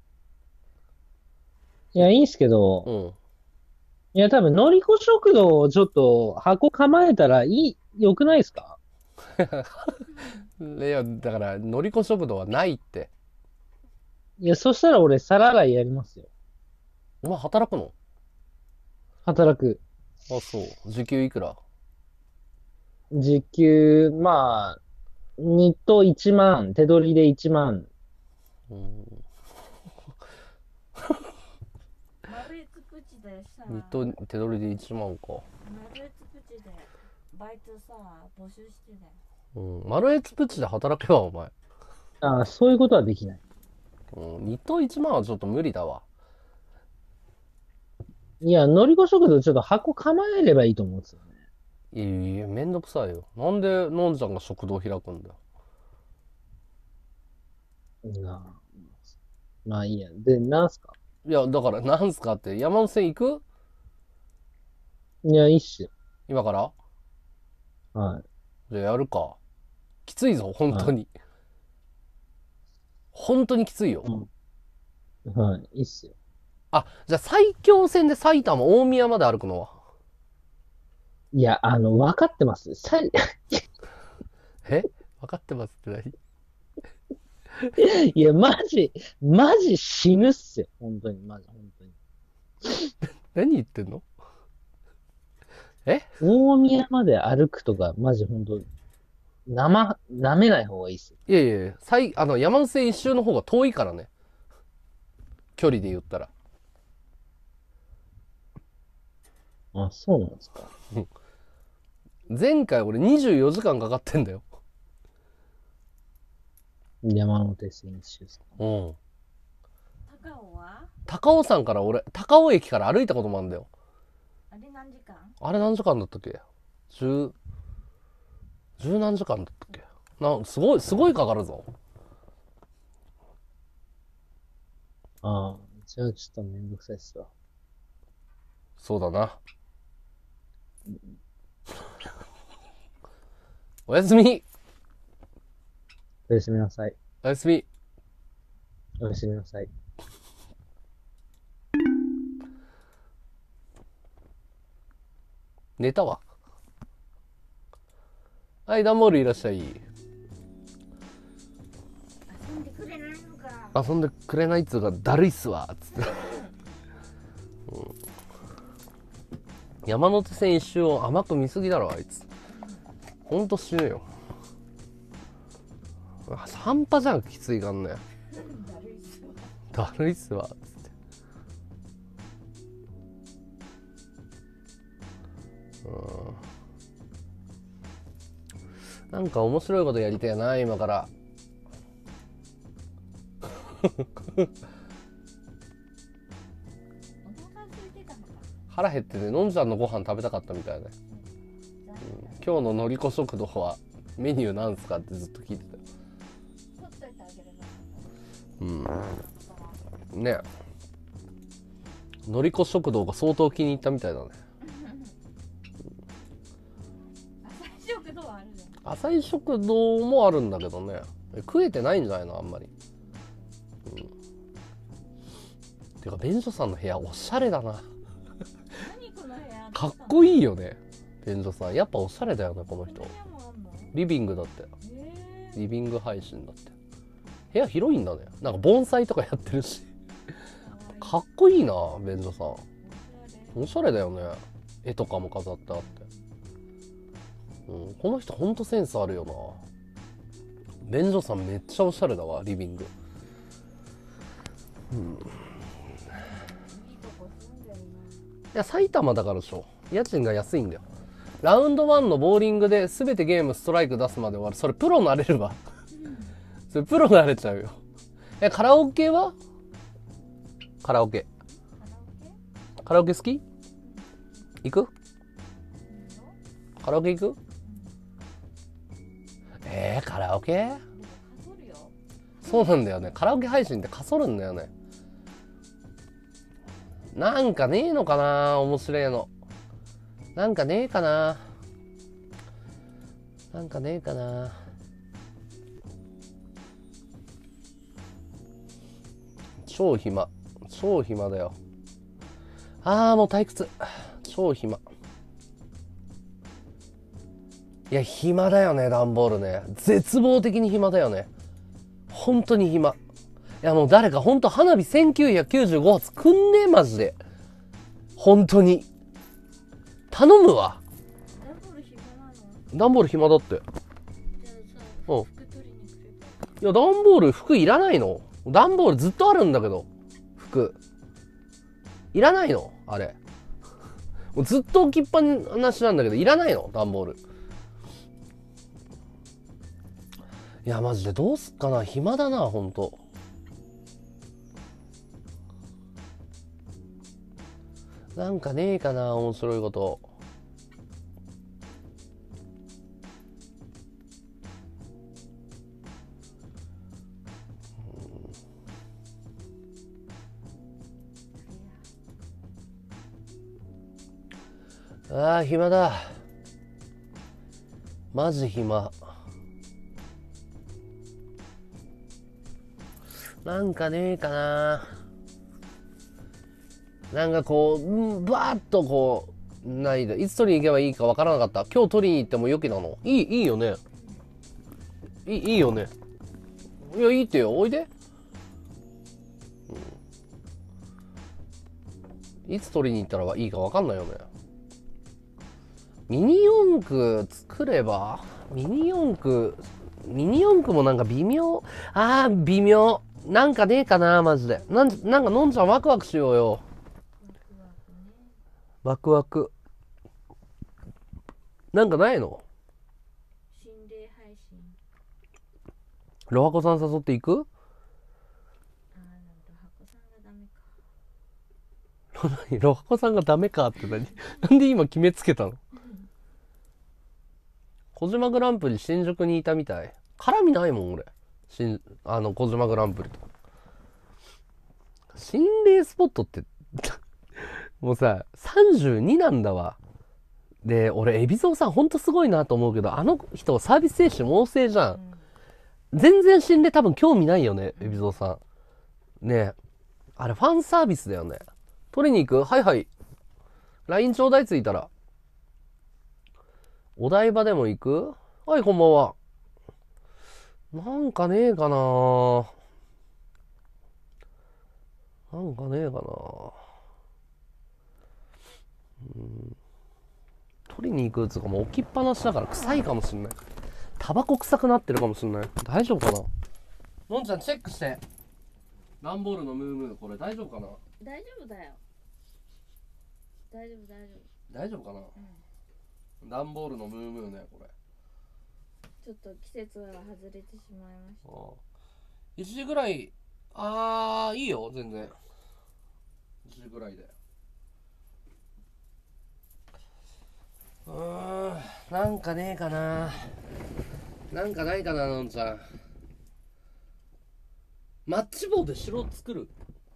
いや、いいんすけど、いや、多分、のりこ食堂をちょっと箱構えたら良くないですか？ いや、だから、のりこ食堂はないって。 いや、そしたら俺、皿洗いやりますよ。 お前働くの？ 働く。 あ、そう。時給いくら？ 時給、まあ、日当1万、手取りで1万。 丸いつプチでさ、 日当手取りで1万か。 丸いつプチでバイトさ、募集してね。 丸エツプチで働けば、お前。 そういうことはできない。 日当1万はちょっと無理だわ。 いや、のりこ食堂ちょっと箱構えればいいと思うんですよね。 いや、めんどくさいよ。なんで、のんちゃんが食堂開くんだよ。 まあいいや。で、なんすか？ いや、だから、なんすかって、山手線行く？ いや、いいっすよ。 今から？ はじゃあやるか。きついぞ、本当はに。本当にきついよ。 はい、いいっすよ。 じゃあ埼京線で埼玉、大宮まで歩くのは？ いや、分かってます。 え分かってますっていや、マジ死ぬっすよ。本当に、マジ、本当に。 何言ってんの？ 大宮まで歩くとか、マジ本当に、舐めない方がいいっすよ。 いやいやいや、山手線一周の方が遠いからね。距離で言ったら。 そうなんですか。 前回俺24時間かかってんだよ。 山手線一周さん。 うん。 高尾は高尾山から高尾駅から歩いたこともあるんだよ。 あれ何時間？ あれ何時間だったっけ？十何時間だったっけ？すごいかかるぞ。 ああ、じゃあちょっとめんどくさいっすわ。 そうだな。おやすみ。 おやすみなさい。 おやすみ。 おやすみなさい。 寝たわ。はい、ダンボールいらっしゃい。 遊んでくれないのか。 遊んでくれないっつうか、だるいっすわ。つって。山手線一周を甘く見すぎだろ、あいつ。ほんと死ぬよ。半端じゃん、きついかんね。だるいっすわ。つって。なんか面白いことやりたいな、今から。 お腹空いてたのか。 腹減ってて、のんちゃんのご飯食べたかったみたいね。今日ののりこ食堂はメニューなんすかってずっと聞いてたよ。 取っといてあげれば。 うん。ねえ。のりこ食堂が相当気に入ったみたいだね。 朝食堂あるじゃん。 朝日食堂もあるんだけどね。食えてないんじゃないのあんまり。てか、便所さんの部屋おしゃれだな。 何この部屋。 かっこいいよね。便所さん。やっぱおしゃれだよね、この人。 部屋もあんの？ リビングだって。 えリビング配信だって。部屋広いんだね。なんか盆栽とかやってるし。かっこいいな、便所さん。おしゃれだよね。絵とかも飾ってあって。この人ほんとセンスあるよな。便所さんめっちゃおしゃれだわ、リビング。いや、埼玉だからでしょ。家賃が安いんだよ。ラウンド1のボーリングで全てゲームストライク出すまで終わる。それプロなれるわ。それプロなれちゃうよ。カラオケは？カラオケ好き？行く？カラオケ行く？カラオケ？そうなんだよね。カラオケ配信ってかそるんだよね。なんかねえのかな、面白いの。なんかねえかな。なんかねえかな。超暇。超暇だよ。もう退屈。超暇。いや、暇だよね、ダンボールね。絶望的に暇だよね。本当に暇。いや、もう誰か本当花火1995発くんねえ、マジで。本当に。頼むわ。ダンボール暇だって。うん。いや、ダンボール服いらないの？ダンボールずっとあるんだけど。服。いらないの？あれ。もうずっと置きっぱなしなんだけど、いらないの？ダンボール。いや、マジでどうすっかな。暇だな、ほんと。なんかねえかな、面白いこと。暇だ。マジ暇。なんかねえかな。なんかこう、バーッとこう、ないで。いつ取りに行けばいいかわからなかった。今日取りに行っても良きなの？いいよね。いいよね。いや、いいってよ。おいで。いつ取りに行ったらいいかわかんないよね。ミニ四駆作れば？ミニ四駆もなんか微妙。微妙。なんかねえかな、マジで。なんかのんちゃんワクワクしようよ。ワクワク。なんかないの？ 心霊配信。 ロハコさん誘っていく？ 箱さんがダメか。 ロハコさんがダメかって何？なんで今決めつけたの？小島グランプリ新宿にいたみたい。絡みないもん俺。小島グランプリと。心霊スポットってもうさ、32なんだわ。で、俺、海老蔵さんほんとすごいなと思うけど、あの人サービス精神旺盛じゃん。全然心霊多分興味ないよね、海老蔵さん。ねえ。あれファンサービスだよね。取りに行く？はいはい。LINE ちょうだいついたら。お台場でも行く？はい、こんばんは。なんかねえかな。なんかねえかな。取りに行くっつうかもう置きっぱなしだから臭いかもしんない。タバコ臭くなってるかもしんない。大丈夫かな。のんちゃんチェックして。段ボールのムームーこれ大丈夫かな。 大丈夫だよ。大丈夫大丈大丈夫かな。段ボールのムームーねこれ。 夫。ちょっと季節は外れてしまいました。 1時ぐらい。いいよ全然。1時ぐらいで。なんかねえかな。なんかないかな、のんちゃん。マッチ棒で城作る。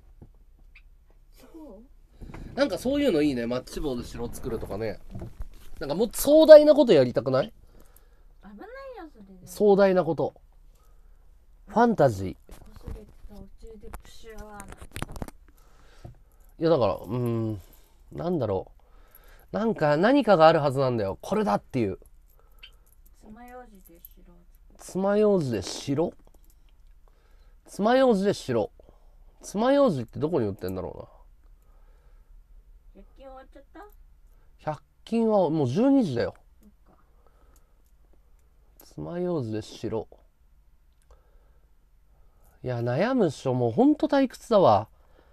なんかそういうのいいね。マッチ棒で城作るとかね。なんかもっと壮大なことやりたくない？ 危ないよそれで。 壮大なこと。ファンタジー。 こすれた途中でプシューな。 いやだからなんだろう。なんか何かがあるはずなんだよ。これだっていう。 爪楊枝で城を爪楊枝で城？爪楊枝で城。爪楊枝ってどこに売ってんだろ 100均終わっちゃった？ うな。100均はもう12時だよ。 そっか。 爪楊枝で城。いや悩むっしょ。もうほんと退屈だわ。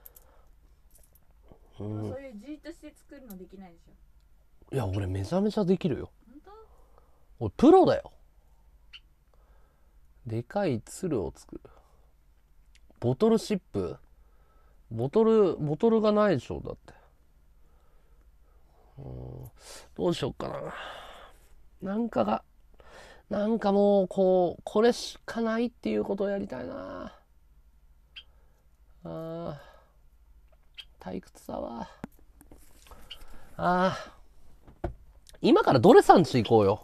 そういうじーっとして作るのできないでしょ。 いや俺めちゃめちゃできるよ。 本当？ 俺プロだよ。でかい鶴を作る。ボトルシップ？ボトルがないでしょだって。どうしよっかな。なんかもうこれしかないっていうことをやりたいな。退屈だわ。今からドレさんち行こうよ。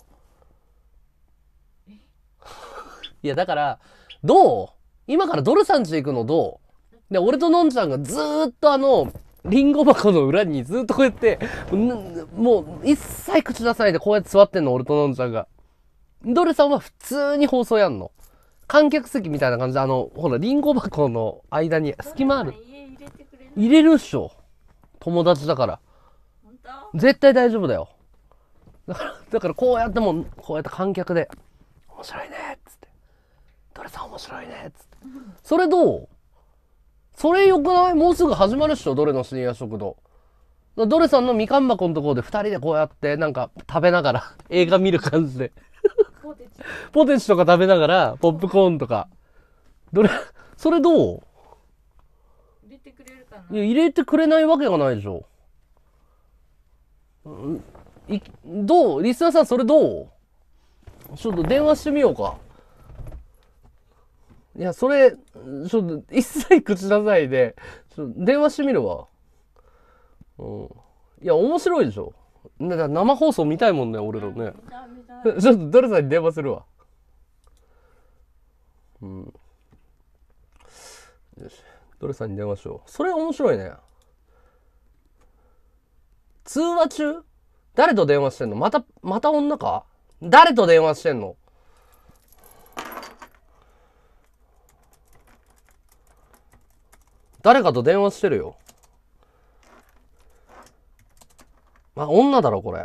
いやだからどう？今からドルさんち行くのどう？で俺とのんちゃんがずーっとリンゴ箱の裏にずーっとこうやってもう一切口出さないでこうやって座ってんの。俺とのんちゃんが。ドルさんは普通に放送やんの。観客席みたいな感じでほらリンゴ箱の間に隙間ある。 家入れてくれない？ 入れるっしょ。友達だから。 本当？ 絶対大丈夫だよ。だからこうやってもうこうやって観客で面白いねっつって。ドレさん面白いねっつって。それどう？それよくない？もうすぐ始まるっしょ、ドレの深夜食堂。ドレさんのみかん箱のところで2人でこうやってなんか食べながら映画見る感じでポテチとか食べながらポップコーンとか。それどう？ 入れてくれるかな？ いや入れてくれないわけがないでしょ。どう？リスナーさんそれどう？ちょっと電話してみようか。いや、それ、ちょっと、一切口出さないで、電話してみるわ。いや、面白いでしょ。だから生放送見たいもんね、俺らね。ちょっと、ドレさんに電話するわ。よし。ドレさんに電話しよう。それ面白いね。通話中？誰と電話してんの？また女か？誰と電話してんの？誰かと電話してるよ。女だろ、これ。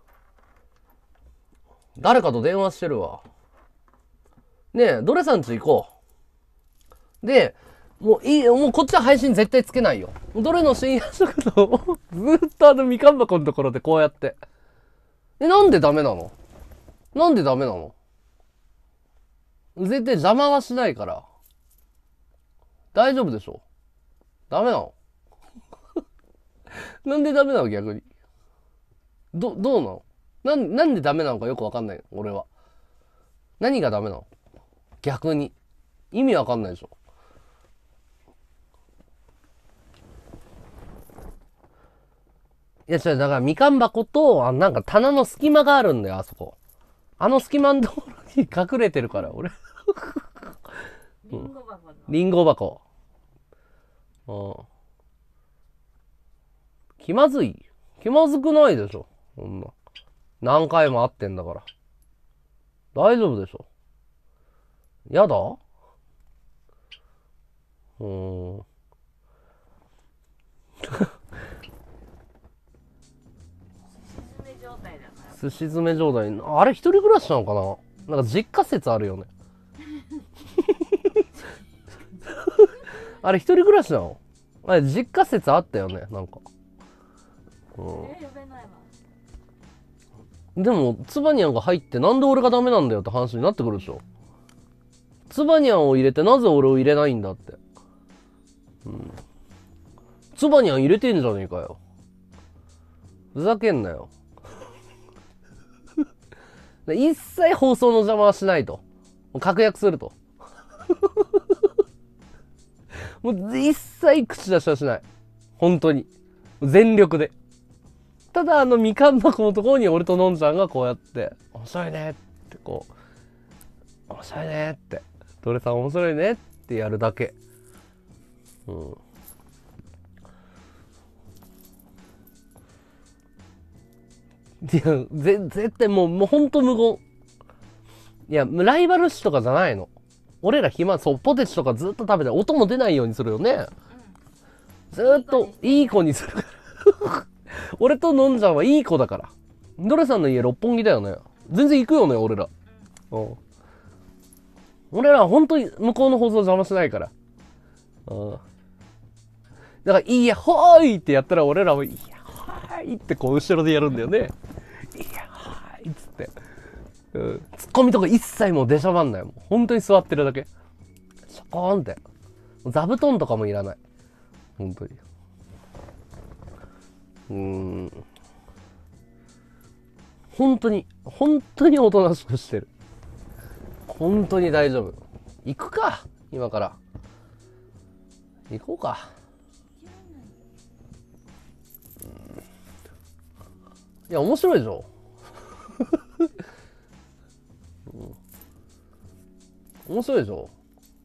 誰かと電話してるわ。ねえ、ドレさんち行こう。で、もうこっちは配信絶対つけないよ。どれの深夜食堂をずっとみかん箱のところでこうやって。なんでダメなの？なんでダメなの？ 絶対邪魔はしないから。大丈夫でしょ。ダメなのなんでダメなの逆に。どうなのなんでダメなのかよくわかんない。俺は。何がダメなの逆に。意味わかんないでしょ。いや違う、だからみかん箱と、なんか棚の隙間があるんだよ、あそこ。あの隙間のところに隠れてるから、俺。 リンゴ箱の。 リンゴ箱。うん。気まずい気まずくないでしょ。そんな。何回も会ってんだから。大丈夫でしょ。やだすし詰め状態だから。 すし詰め状態。あれ一人暮らしなのかな。なんか実家説あるよね。あれ一人暮らしなのあれ実家説あったよね、なんか。 呼べないわ。 でも、ツバニャンが入ってなんで俺がダメなんだよって話になってくるでしょ。ツバニャンを入れてなぜ俺を入れないんだって。ツバニャン入れてんじゃねえかよ。ふざけんなよ。一切放送の邪魔はしないと。確約すると。もう一切口出しはしない。本当に。全力で。ただみかん箱のところに俺とのんちゃんがこうやって、面白いねってこう、面白いねって、ドレさん面白いねってやるだけ。いや、絶対もうほんと無言。いや、ライバル視とかじゃないの。俺ら暇、そう、ポテチとかずっと食べて、音も出ないようにするよね。ずっといい子にするから。俺とのんちゃんはいい子だから。ドレさんの家六本木だよね。全然行くよね、俺ら。俺らは本当に向こうの放送邪魔しないから。だから、いや、ほーいってやったら俺らも、いや、ほーいってこう後ろでやるんだよね。いや、ほーいっつって。ツッコミとか一切もう出しゃばんない。もう本当に座ってるだけ。シャコーンって。座布団とかもいらない。本当に。本当におとなしくしてる。本当に大丈夫。行くか今から。行こうか。いや、面白いでしょ。面白いでしょ。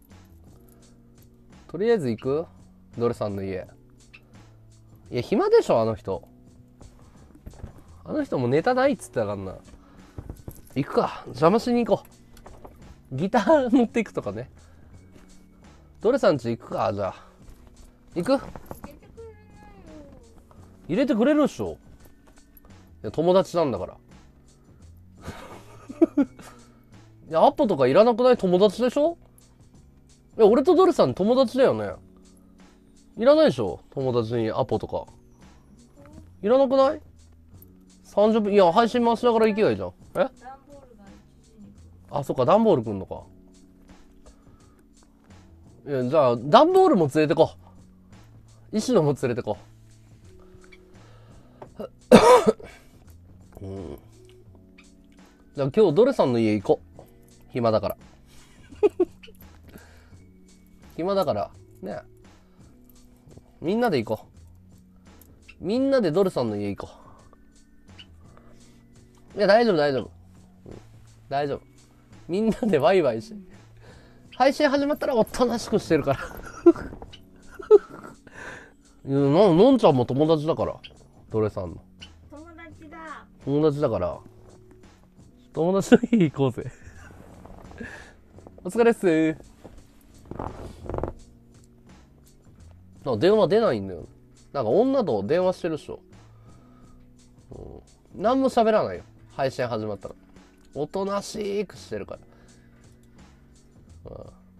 とりあえず行くドレさんの家。いや、暇でしょ、あの人。あの人もネタないっつってたからな。行くか。邪魔しに行こう。ギター持っていくとかね。ドレさん家行くか、じゃあ。行く？入れてくれるっしょ。いや、友達なんだから。いや、アポとかいらなくない？友達でしょ？いや、俺とドレさん友達だよね。いらないでしょ？友達にアポとか。いらなくない？ 30 分。いや、配信回しながら行けばいいじゃん。え？ 段ボールが1時に来る。 あ、そっか、段ボールくんのか。いや、じゃあ、段ボールも連れてこう。石野も連れてこう。じゃあ今日ドレさんの家行こう。暇だから。暇だから、ね。みんなで行こう。みんなでドレさんの家行こう。いや、大丈夫、大丈夫。大丈夫。みんなでワイワイして。配信始まったらおとなしくしてるから。いや、のんちゃんも友達だから。ドレさんの。 友達だ。 友達だから。友達の家行こうぜ。お疲れっす。なんか電話出ないんだよ。なんか女と電話してるっしょ。何も喋らないよ。配信始まったら。おとなしくしてるから。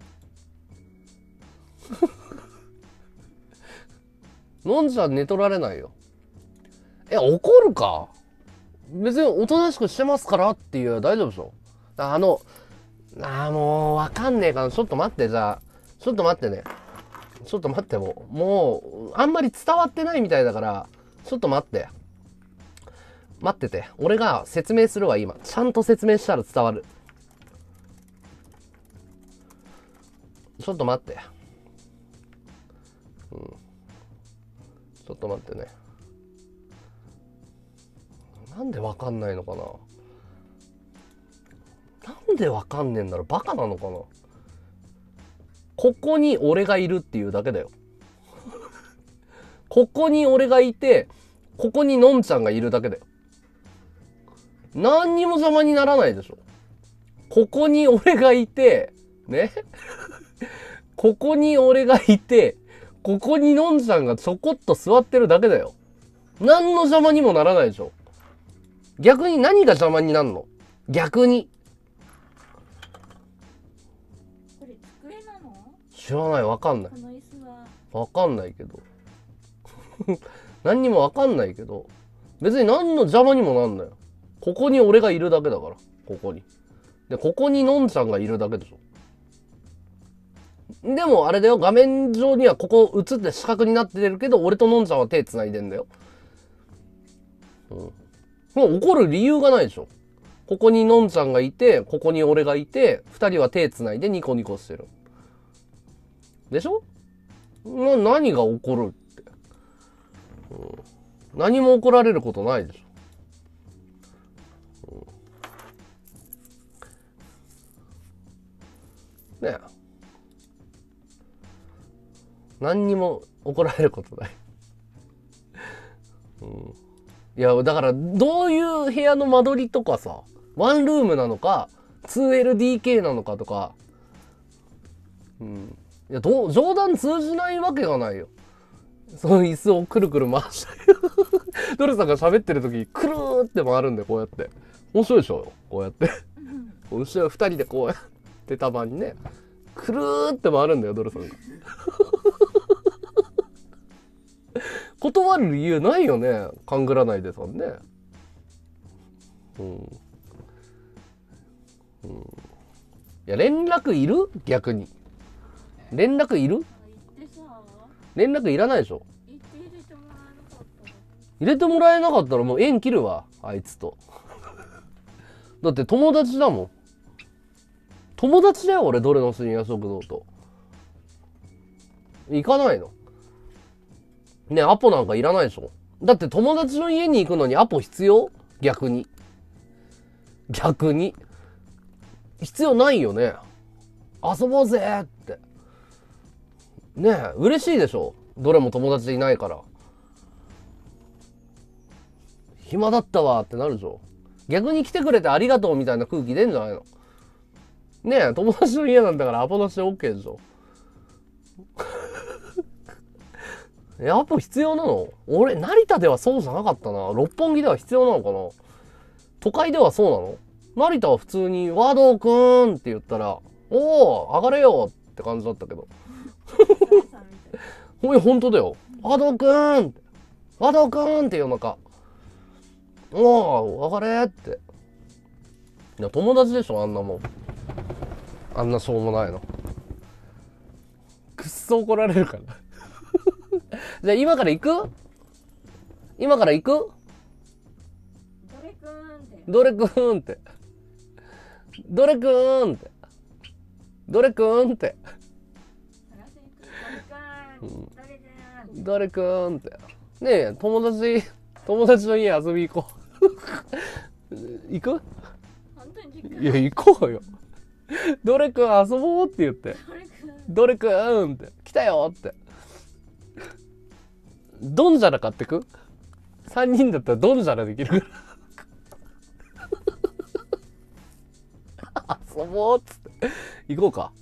のんちゃん寝取られないよ。怒るか？別におとなしくしてますからっていう大丈夫でしょ。 ああ、もう、わかんねえかな。ちょっと待って、じゃあ。ちょっと待ってね。ちょっと待って、もう、あんまり伝わってないみたいだから、ちょっと待って。待ってて。俺が説明するわ、今。ちゃんと説明したら伝わる。ちょっと待って。ちょっと待ってね。なんでわかんないのかな。なんでわかんねえんだろう。バカなのかな。ここに俺がいるっていうだけだよ。ここに俺がいて、ここにのんちゃんがいるだけだよ。何にも邪魔にならないでしょ。ここに俺がいて、ね。ここに俺がいて、ここにのんちゃんがちょこっと座ってるだけだよ。何の邪魔にもならないでしょ。逆に何が邪魔になるの？逆に。 これ机なの？ 知らない、わかんない。 この椅子は。 わかんないけど。何にもわかんないけど、別に何の邪魔にもなんないよ。ここに俺がいるだけだから。ここに。で、ここにのんちゃんがいるだけでしょ。でもあれだよ、画面上にはここ映って四角になってるけど、俺とのんちゃんは手繋いでんだよ。もう怒る理由がないでしょ。ここにのんちゃんがいて、ここに俺がいて、二人は手繋いでニコニコしてる。でしょ？何が起こるって。何も怒られることないでしょ。ねえ。何にも怒られることない。いや、だから、どういう部屋の間取りとかさ、ワンルームなのか、2LDK なのかとか、いや、冗談通じないわけがないよ。その椅子をくるくる回したり。ドルさんが喋ってる時にくるーって回るんだよ、こうやって。面白いでしょよ、こうやって。後ろ二人でこうやってたまにね、くるーって回るんだよ、ドルさんが。断る理由ないよね、勘ぐらないでさんね。いや、連絡いる？逆に。連絡いる？ 言ってさ、 連絡いらないでしょ。 言って入れてもらえなかったら。 入れてもらえなかったらもう縁切るわ、あいつと。だって友達だもん。友達だよ、俺、どれの深夜食堂と。行かないの。ね、アポなんかいらないでしょ。だって友達の家に行くのにアポ必要？逆に。逆に。必要ないよね。遊ぼうぜって。ねえ、嬉しいでしょ。どれも友達いないから。暇だったわってなるでしょ。逆に来てくれてありがとうみたいな空気出んじゃないの？ねえ、友達の家なんだからアポなしで OK でしょ。アポ必要なの？俺、成田ではそうじゃなかったな。六本木では必要なのかな？都会ではそうなの？成田は普通に、和道くーんって言ったら、おー、上がれよって感じだったけど。ほんとだよ。和道くーんって。和道くーんって夜中。おー、上がれって。いや、友達でしょ、あんなもん。あんなしょうもないの。くっそ怒られるから。じゃあ今から行く？今から行く？どれくーんって。どれくーんって。どれくーんって。どれくーんって。ねえ、友達の家遊び行こう。行く？いや、行こうよ。どれくん遊ぼうって言って。どれくんって。来たよって。ドンジャラ買ってく？ 3 人だったらドンジャラできるから。遊ぼうっつって。行こうか。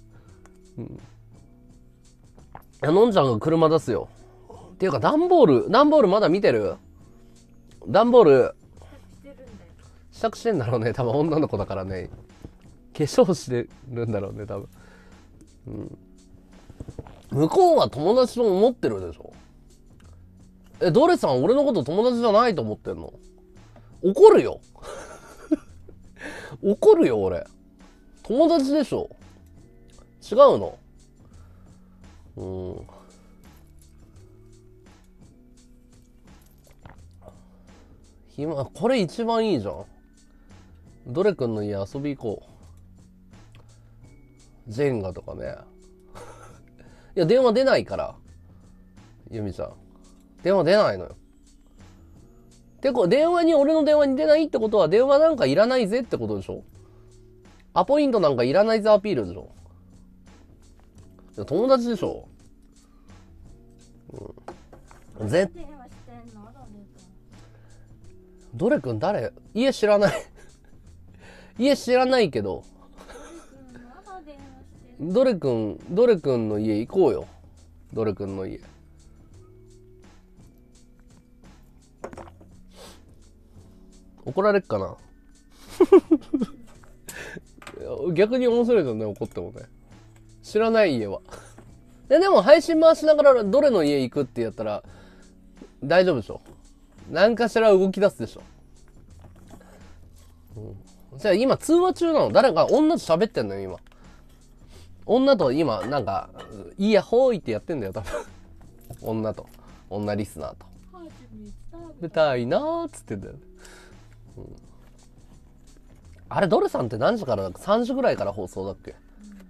のんちゃんが車出すよ。っていうか、段ボールまだ見てる？段ボール、支度してんだろうね。多分女の子だからね。化粧してるんだろうね、多分。向こうは友達と思ってるでしょ。ドレさん俺のこと友達じゃないと思ってんの？怒るよ。怒るよ、俺。 友達でしょ。違うの？これ一番いいじゃん。どれくんの家遊び行こう。ジェンガとかね。いや、電話出ないから。ゆみちゃん。電話出ないのよ。俺の電話に出ないってことは、電話なんかいらないぜってことでしょ？アポイントなんかいらないぜアピールでしょ？友達でしょ？ 電話してんの？ どれくん誰？家知らない。家知らないけど。どれくんの家行こうよ。どれくんの家。怒られっかな。逆に面白いじゃんね、怒ってもね。知らない家は。でも配信回しながらどれの家行くってやったら大丈夫でしょ。何かしら動き出すでしょ。じゃあ今通話中なの？誰か女と喋ってんのよ今。女と今なんかイヤホーイってやってんだよ多分。女リスナーと。食べたいなーっつってんだよ。あれドルさんって何時からだっけ？3時ぐらいから放送だっけ？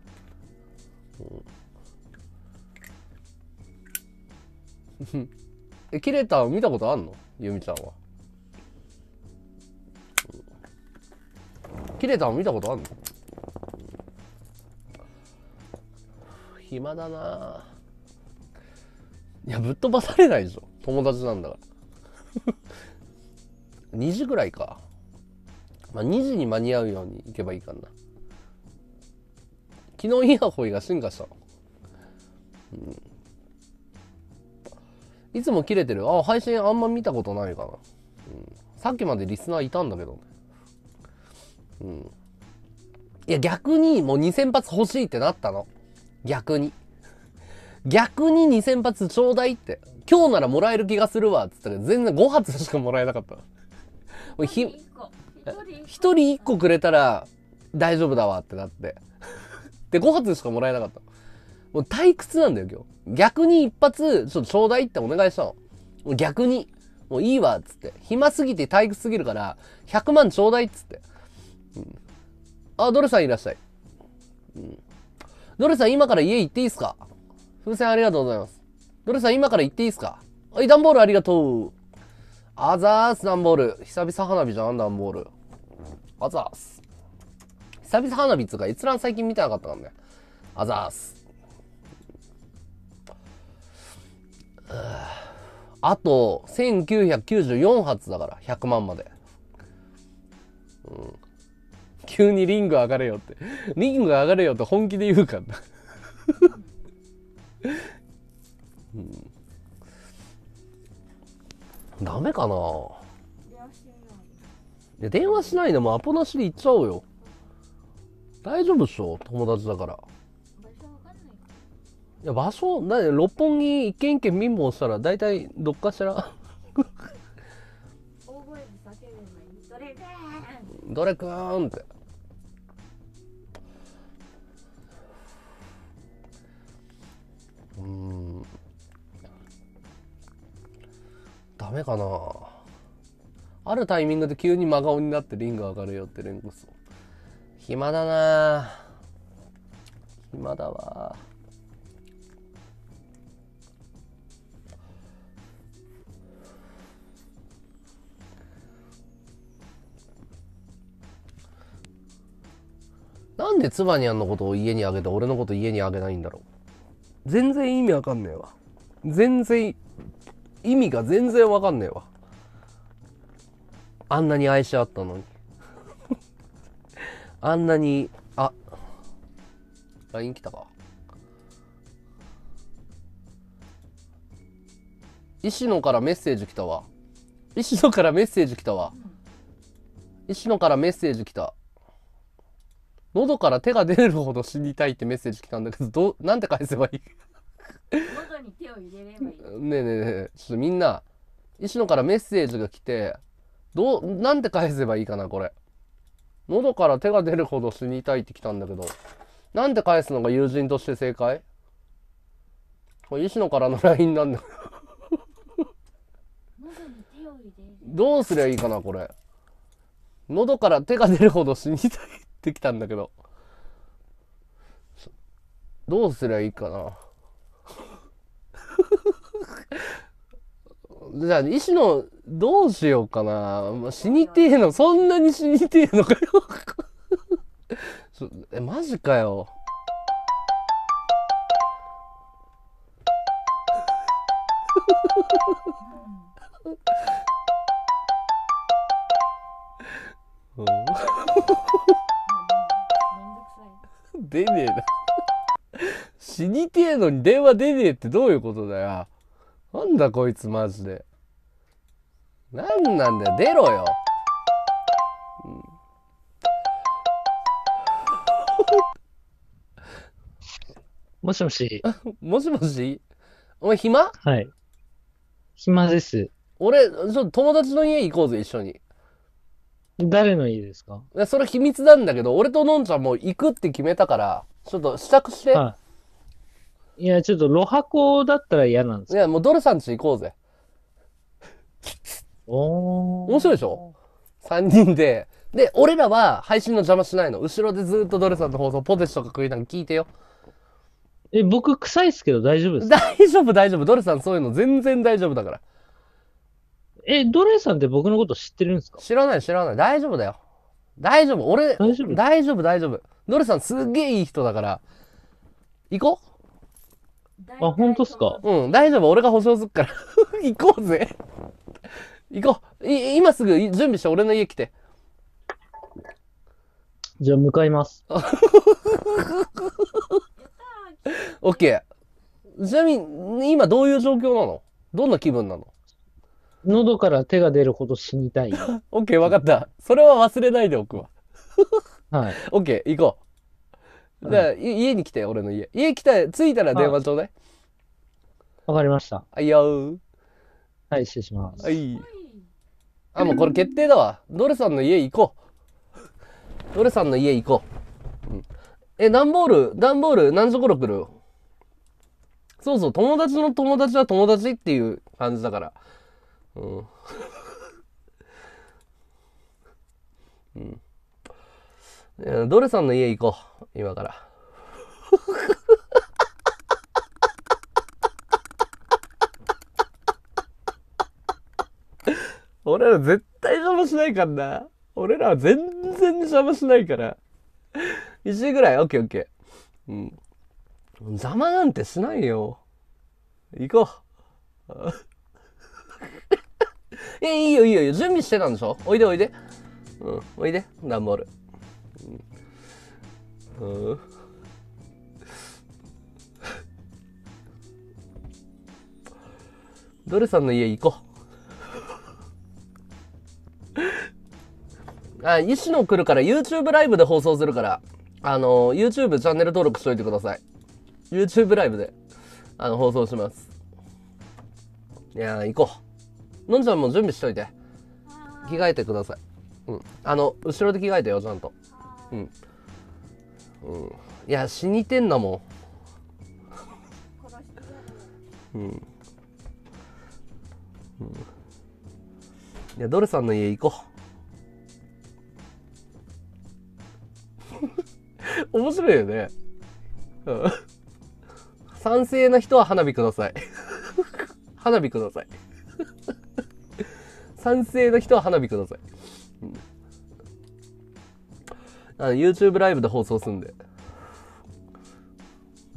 キレタ見たことあんの？ゆみちゃんは。キレタ見たことあんの？暇だな。いやぶっ飛ばされないでしょ。友達なんだから。2時ぐらいか。まあ2時に間に合うように行けばいいかな。昨日イヤホイが進化したの。いつも切れてる。配信あんま見たことないかな。さっきまでリスナーいたんだけどね。いや逆にもう2000発欲しいってなったの。逆に2000発ちょうだいって。今日ならもらえる気がするわっつったら全然5発しかもらえなかった。1人1個くれたら大丈夫だわってなって。で5発しかもらえなかった。もう退屈なんだよ今日。逆に一発ちょっとちょうだいってお願いしたの。もう逆にもういいわっつって。暇すぎて退屈すぎるから100万ちょうだいっつって。ドルさんいらっしゃい。ドルさん今から家行っていいっすか？風船ありがとうございます。ドルさん今から行っていいっすか？はい、段ボールありがとう。あざーす、段ボール。久々花火じゃん、段ボール。あざーす。久々花火っつうか、閲覧最近見てなかったからね。あざーす。あと、1994発だから、100万まで。急にリング上がれよって。リング上がれよって本気で言うからな。ダメかな。電話しないでもアポなしで行っちゃおうよ。大丈夫っしょ、友達だから。いや場所六本木一軒一軒貧乏したら大体どっかしら。どれくーんって。ダメかな。あるタイミングで急に真顔になってリング上がるよって連呼する。暇だな。暇だわ。なんでツバニャンのことを家にあげて俺のこと家にあげないんだろう。全然意味わかんねえわ。意味が全然わかんねえわ。あんなに愛し合ったのに。あんなに、LINE 来たか。石野からメッセージ来たわ。石野からメッセージ来た。喉から手が出るほど死にたいってメッセージ来たんだけど、なんて返せばいい？ 喉に手を入れればいい。 ねえ、ちょっとみんな、石野からメッセージが来て、なんて返せばいいかな、これ。 喉から手が出るほど死にたいって来たんだけど、なんて返すのが友人として正解？これ石野からの LINE なんだ。 喉に手を入れる。 どうすりゃいいかな、これ。喉から手が出るほど死にたいって来たんだけど。どうすりゃいいかな。じゃあ、石野、どうしようかな。死にてえの、そんなに死にてえのかよ。マジかよ。うんめんどくさい。 出ねえな。死にてえのに電話出ねえってどういうことだよ。なんだこいつマジで。なんなんだよ、出ろよ。 もしもし。 もしもし、お前暇？ はい。暇です。 俺、ちょっと友達の家行こうぜ、一緒に。 誰の家ですか？ それ秘密なんだけど、俺とのんちゃんもう行くって決めたから、ちょっと支度して。 はい。いや、ちょっと、ロハコだったら嫌なんですか？ いや、もうドルさんち行こうぜ。 おー。 面白いでしょ？ 3 人で。で、俺らは配信の邪魔しないの。後ろでずっとドルさんの放送、ポテチとか食いながら聞いてよ。 僕臭いっすけど大丈夫ですか？ 大丈夫、大丈夫。ドルさんそういうの全然大丈夫だから。 ドレさんって僕のこと知ってるんですか？ 知らない、知らない。大丈夫だよ。大丈夫。俺、 大丈夫大丈夫、大丈夫。ドルさんすっげえいい人だから。行こあ、本当っすか？ う？うん、大丈夫。俺が保証すっから。行こうぜ。行こう。今すぐ準備して俺の家来て。 じゃあ向かいます。 オッケー。ちなみに、今どういう状況なの？どんな気分なの？ 喉から手が出るほど死にたい。 オッケー、わかった。それは忘れないでおくわ。 はい。 オッケー、行こう。じゃあ、家に来て、俺の家。家来た、着いたら電話ちょうだい。 わかりました。 はいよー。 はい、失礼します。 はい。あ、もうこれ決定だわ。ドルさんの家行こう。ドルさんの家行こう。うん、段ボール何時頃来る？そうそう、友達の友達は友達っていう感じだから。うん。うん。ドルさんの家行こう。今から。俺ら絶対邪魔しないからな。俺らは全然邪魔しないから。1時ぐらい？オッケーオッケー。うん。邪魔なんてしないよ。行こう。いいよいいよいいよ。準備してたんでしょ？おいでおいで。うん、おいで。段ボール。うん。ドルさんの家行こう。あ、石野来るから YouTube ライブで放送するから、YouTube チャンネル登録しといてください。YouTube ライブで、放送します。いやー、行こう。のんちゃんも準備しといて。着替えてください。うん。後ろで着替えてよ、ちゃんと。うん。うん。いや、死にてんだもん。うん。うん。いや、ドルさんの家行こう。面白いよね。うん。賛成な人は花火ください。花火ください。賛成な人は花火ください。うん、YouTube ライブで放送すんで。うん。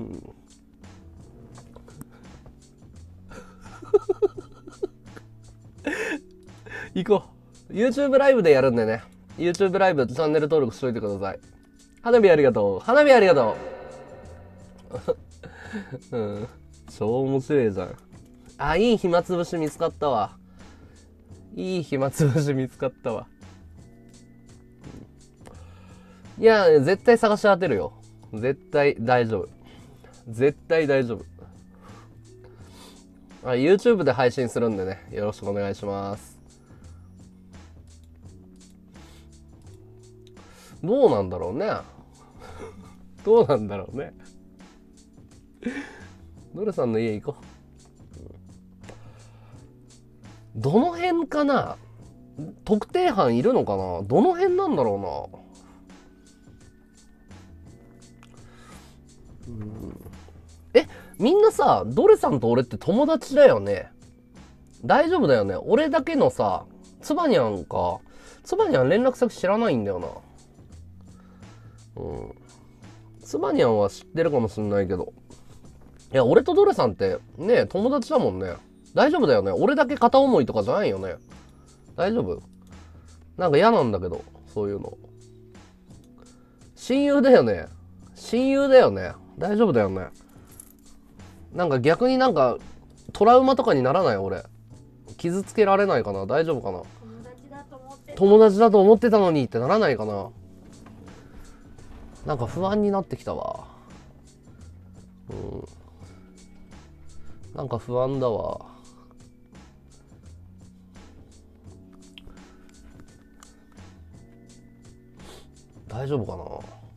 行こう。YouTube ライブでやるんでね。YouTube ライブチャンネル登録しといてください。花火ありがとう。花火ありがとう。うん。超面白いじゃん。あ、いい暇つぶし見つかったわ。いい暇つぶし見つかったわ。いや、絶対探し当てるよ。絶対大丈夫。絶対大丈夫。YouTube で配信するんでね。よろしくお願いします。 どうなんだろうね。どうなんだろうね。ドルさんの家行こう。どの辺かな。特定班いるのかな。どの辺なんだろうな。みんなさ、ドルさんと俺って友達だよね。大丈夫だよね。俺だけのさ、つばにゃんか。つばにゃん連絡先知らないんだよな。つばにゃんは知ってるかもしんないけど。いや、俺とドルさんってね、友達だもんね。大丈夫だよね。俺だけ片思いとかじゃないよね。大丈夫？なんか嫌なんだけど、そういうの。親友だよね。親友だよね。大丈夫だよね。なんか逆になんかトラウマとかにならない？俺。傷つけられないかな？大丈夫かな？友達だと思ってたのにってならないかな？なんか不安になってきたわ。なんか不安だわ。大丈夫かな？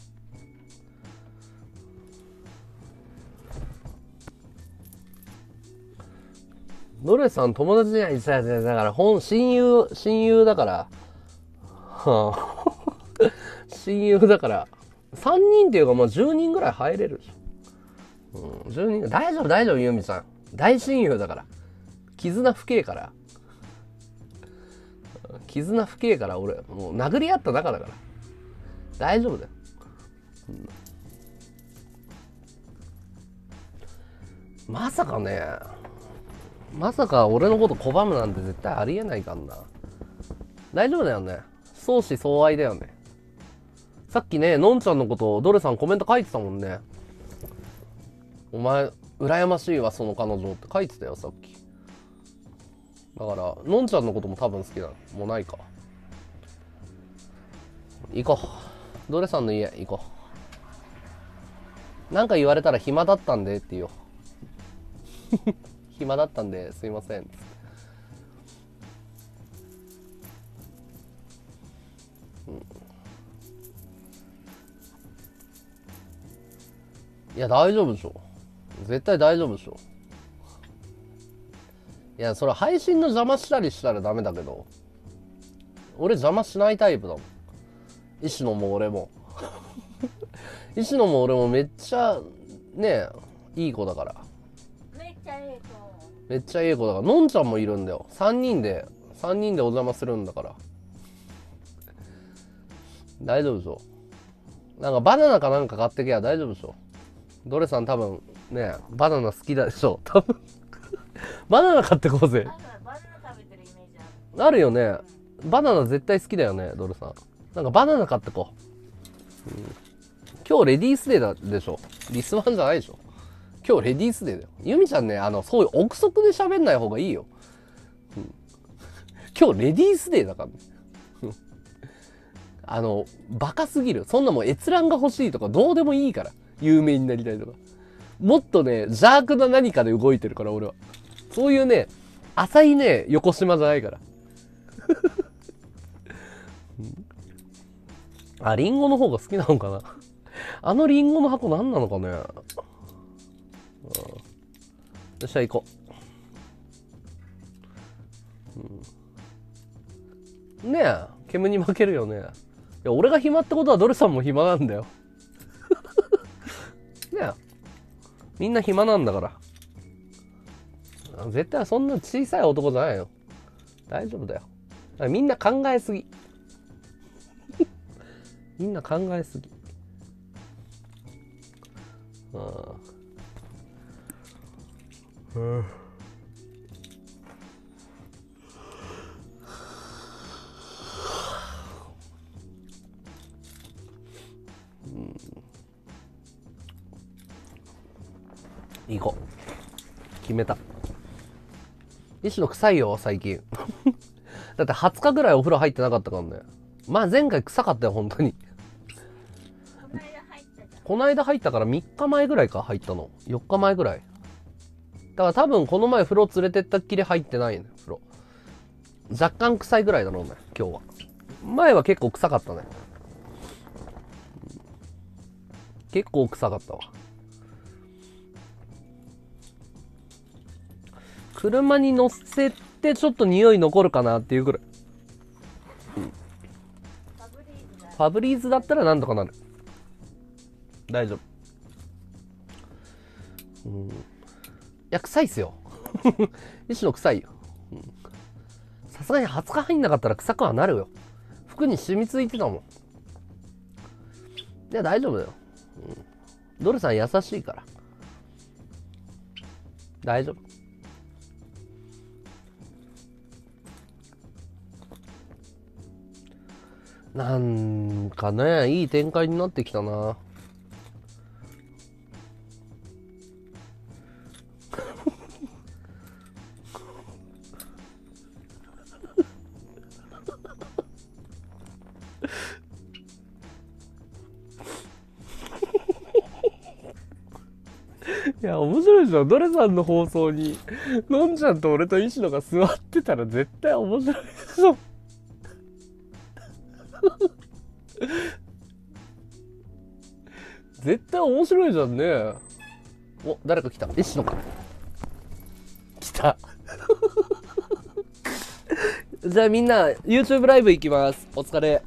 ドレさん友達じゃない。だから親友だから。親友だから。3人っていうかまあ10人ぐらい入れるでしょ。10人。大丈夫、ユミさん。大親友だから。絆深えから。絆深えから俺、もう殴り合った仲だから。大丈夫だよ。まさかね。まさか俺のこと拒むなんて絶対ありえないかんな。大丈夫だよね。相思相愛だよね。さっきね、のんちゃんのことドレさんコメント書いてたもんね。お前羨ましいわその彼女って書いてたよさっき。だからのんちゃんのことも多分好きなの。もうないか。行こう。ドレさんの家行こう。なんか言われたら暇だったんでって言おう。暇だったんですいません。いや大丈夫でしょ。絶対大丈夫でしょ。いやそれ配信の邪魔したりしたらダメだけど、俺邪魔しないタイプだもん。石野も俺も石野も俺もめっちゃねいい子だから。 めっちゃええ子。 めっちゃいい子だから。のんちゃんもいるんだよ。3人でお邪魔するんだから大丈夫でしょ。なんかバナナかなんか買ってけや大丈夫でしょ。ドレさん多分ねバナナ好きだでしょ多分バナナ買ってこうぜ。 バナナ食べてるイメージある。 あるよね。バナナ絶対好きだよねドレさん。なんかバナナ買ってこう、今日レディースデーだでしょ。リスワンじゃないでしょ。今日レディースデーだよ。ユミちゃんねそういう憶測で喋んない方がいいよ、今日レディースデーだからねバカすぎる。そんなもん閲覧が欲しいとかどうでもいいから。有名になりたいとか。もっとね邪悪な何かで動いてるから俺は。そういうね浅いね横島じゃないからあ、リンゴの方が好きなのかな。あのリンゴの箱何なのかね。よっしゃ行こう、ねえ煙に負けるよね。いや俺が暇ってことはドルさんも暇なんだよねえみんな暇なんだから。絶対そんな小さい男じゃないよ。大丈夫だよ。みんな考えすぎみんな考えすぎ。行こう。決めた。石野臭いよ最近だって20日ぐらいお風呂入ってなかったからね。まあ前回臭かったよ本当に。この間入ったから3日前ぐらいか入ったの。4日前ぐらい。だから多分この前風呂連れてったっきり入ってないね風呂。若干臭いぐらいだろうね今日は。前は結構臭かったね。 結構臭かったわ。車に乗せてちょっと匂い残るかなっていうぐらい。ファブリーズだったらなんとかなる。大丈夫。いや、臭いっすよ。石野臭いよ。さすがに20日入んなかったら臭くはなるよ。服に染みついてたもん。いや、大丈夫だよ。ドルさん優しいから。大丈夫。なんかね、いい展開になってきたな。いや、面白いでしょ。ドレさんの放送に、のんちゃんと俺と石野が座ってたら絶対面白いでしょ。絶対面白いじゃんね。お、誰か来た。石野か。来た。じゃあみんな、YouTube ライブ行きます。お疲れ。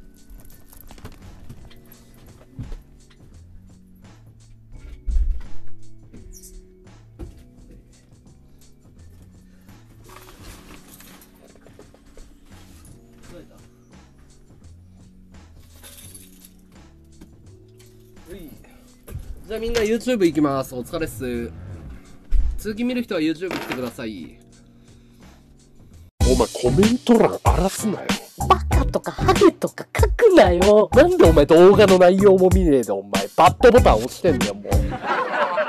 じゃあみんな YouTube 行きます。お疲れっす。続き見る人は YouTube 来てください。お前コメント欄荒らすなよ。バカとかハゲとか書くなよ。なんでお前動画の内容も見ねえでお前バッドボタン押してんだよもう。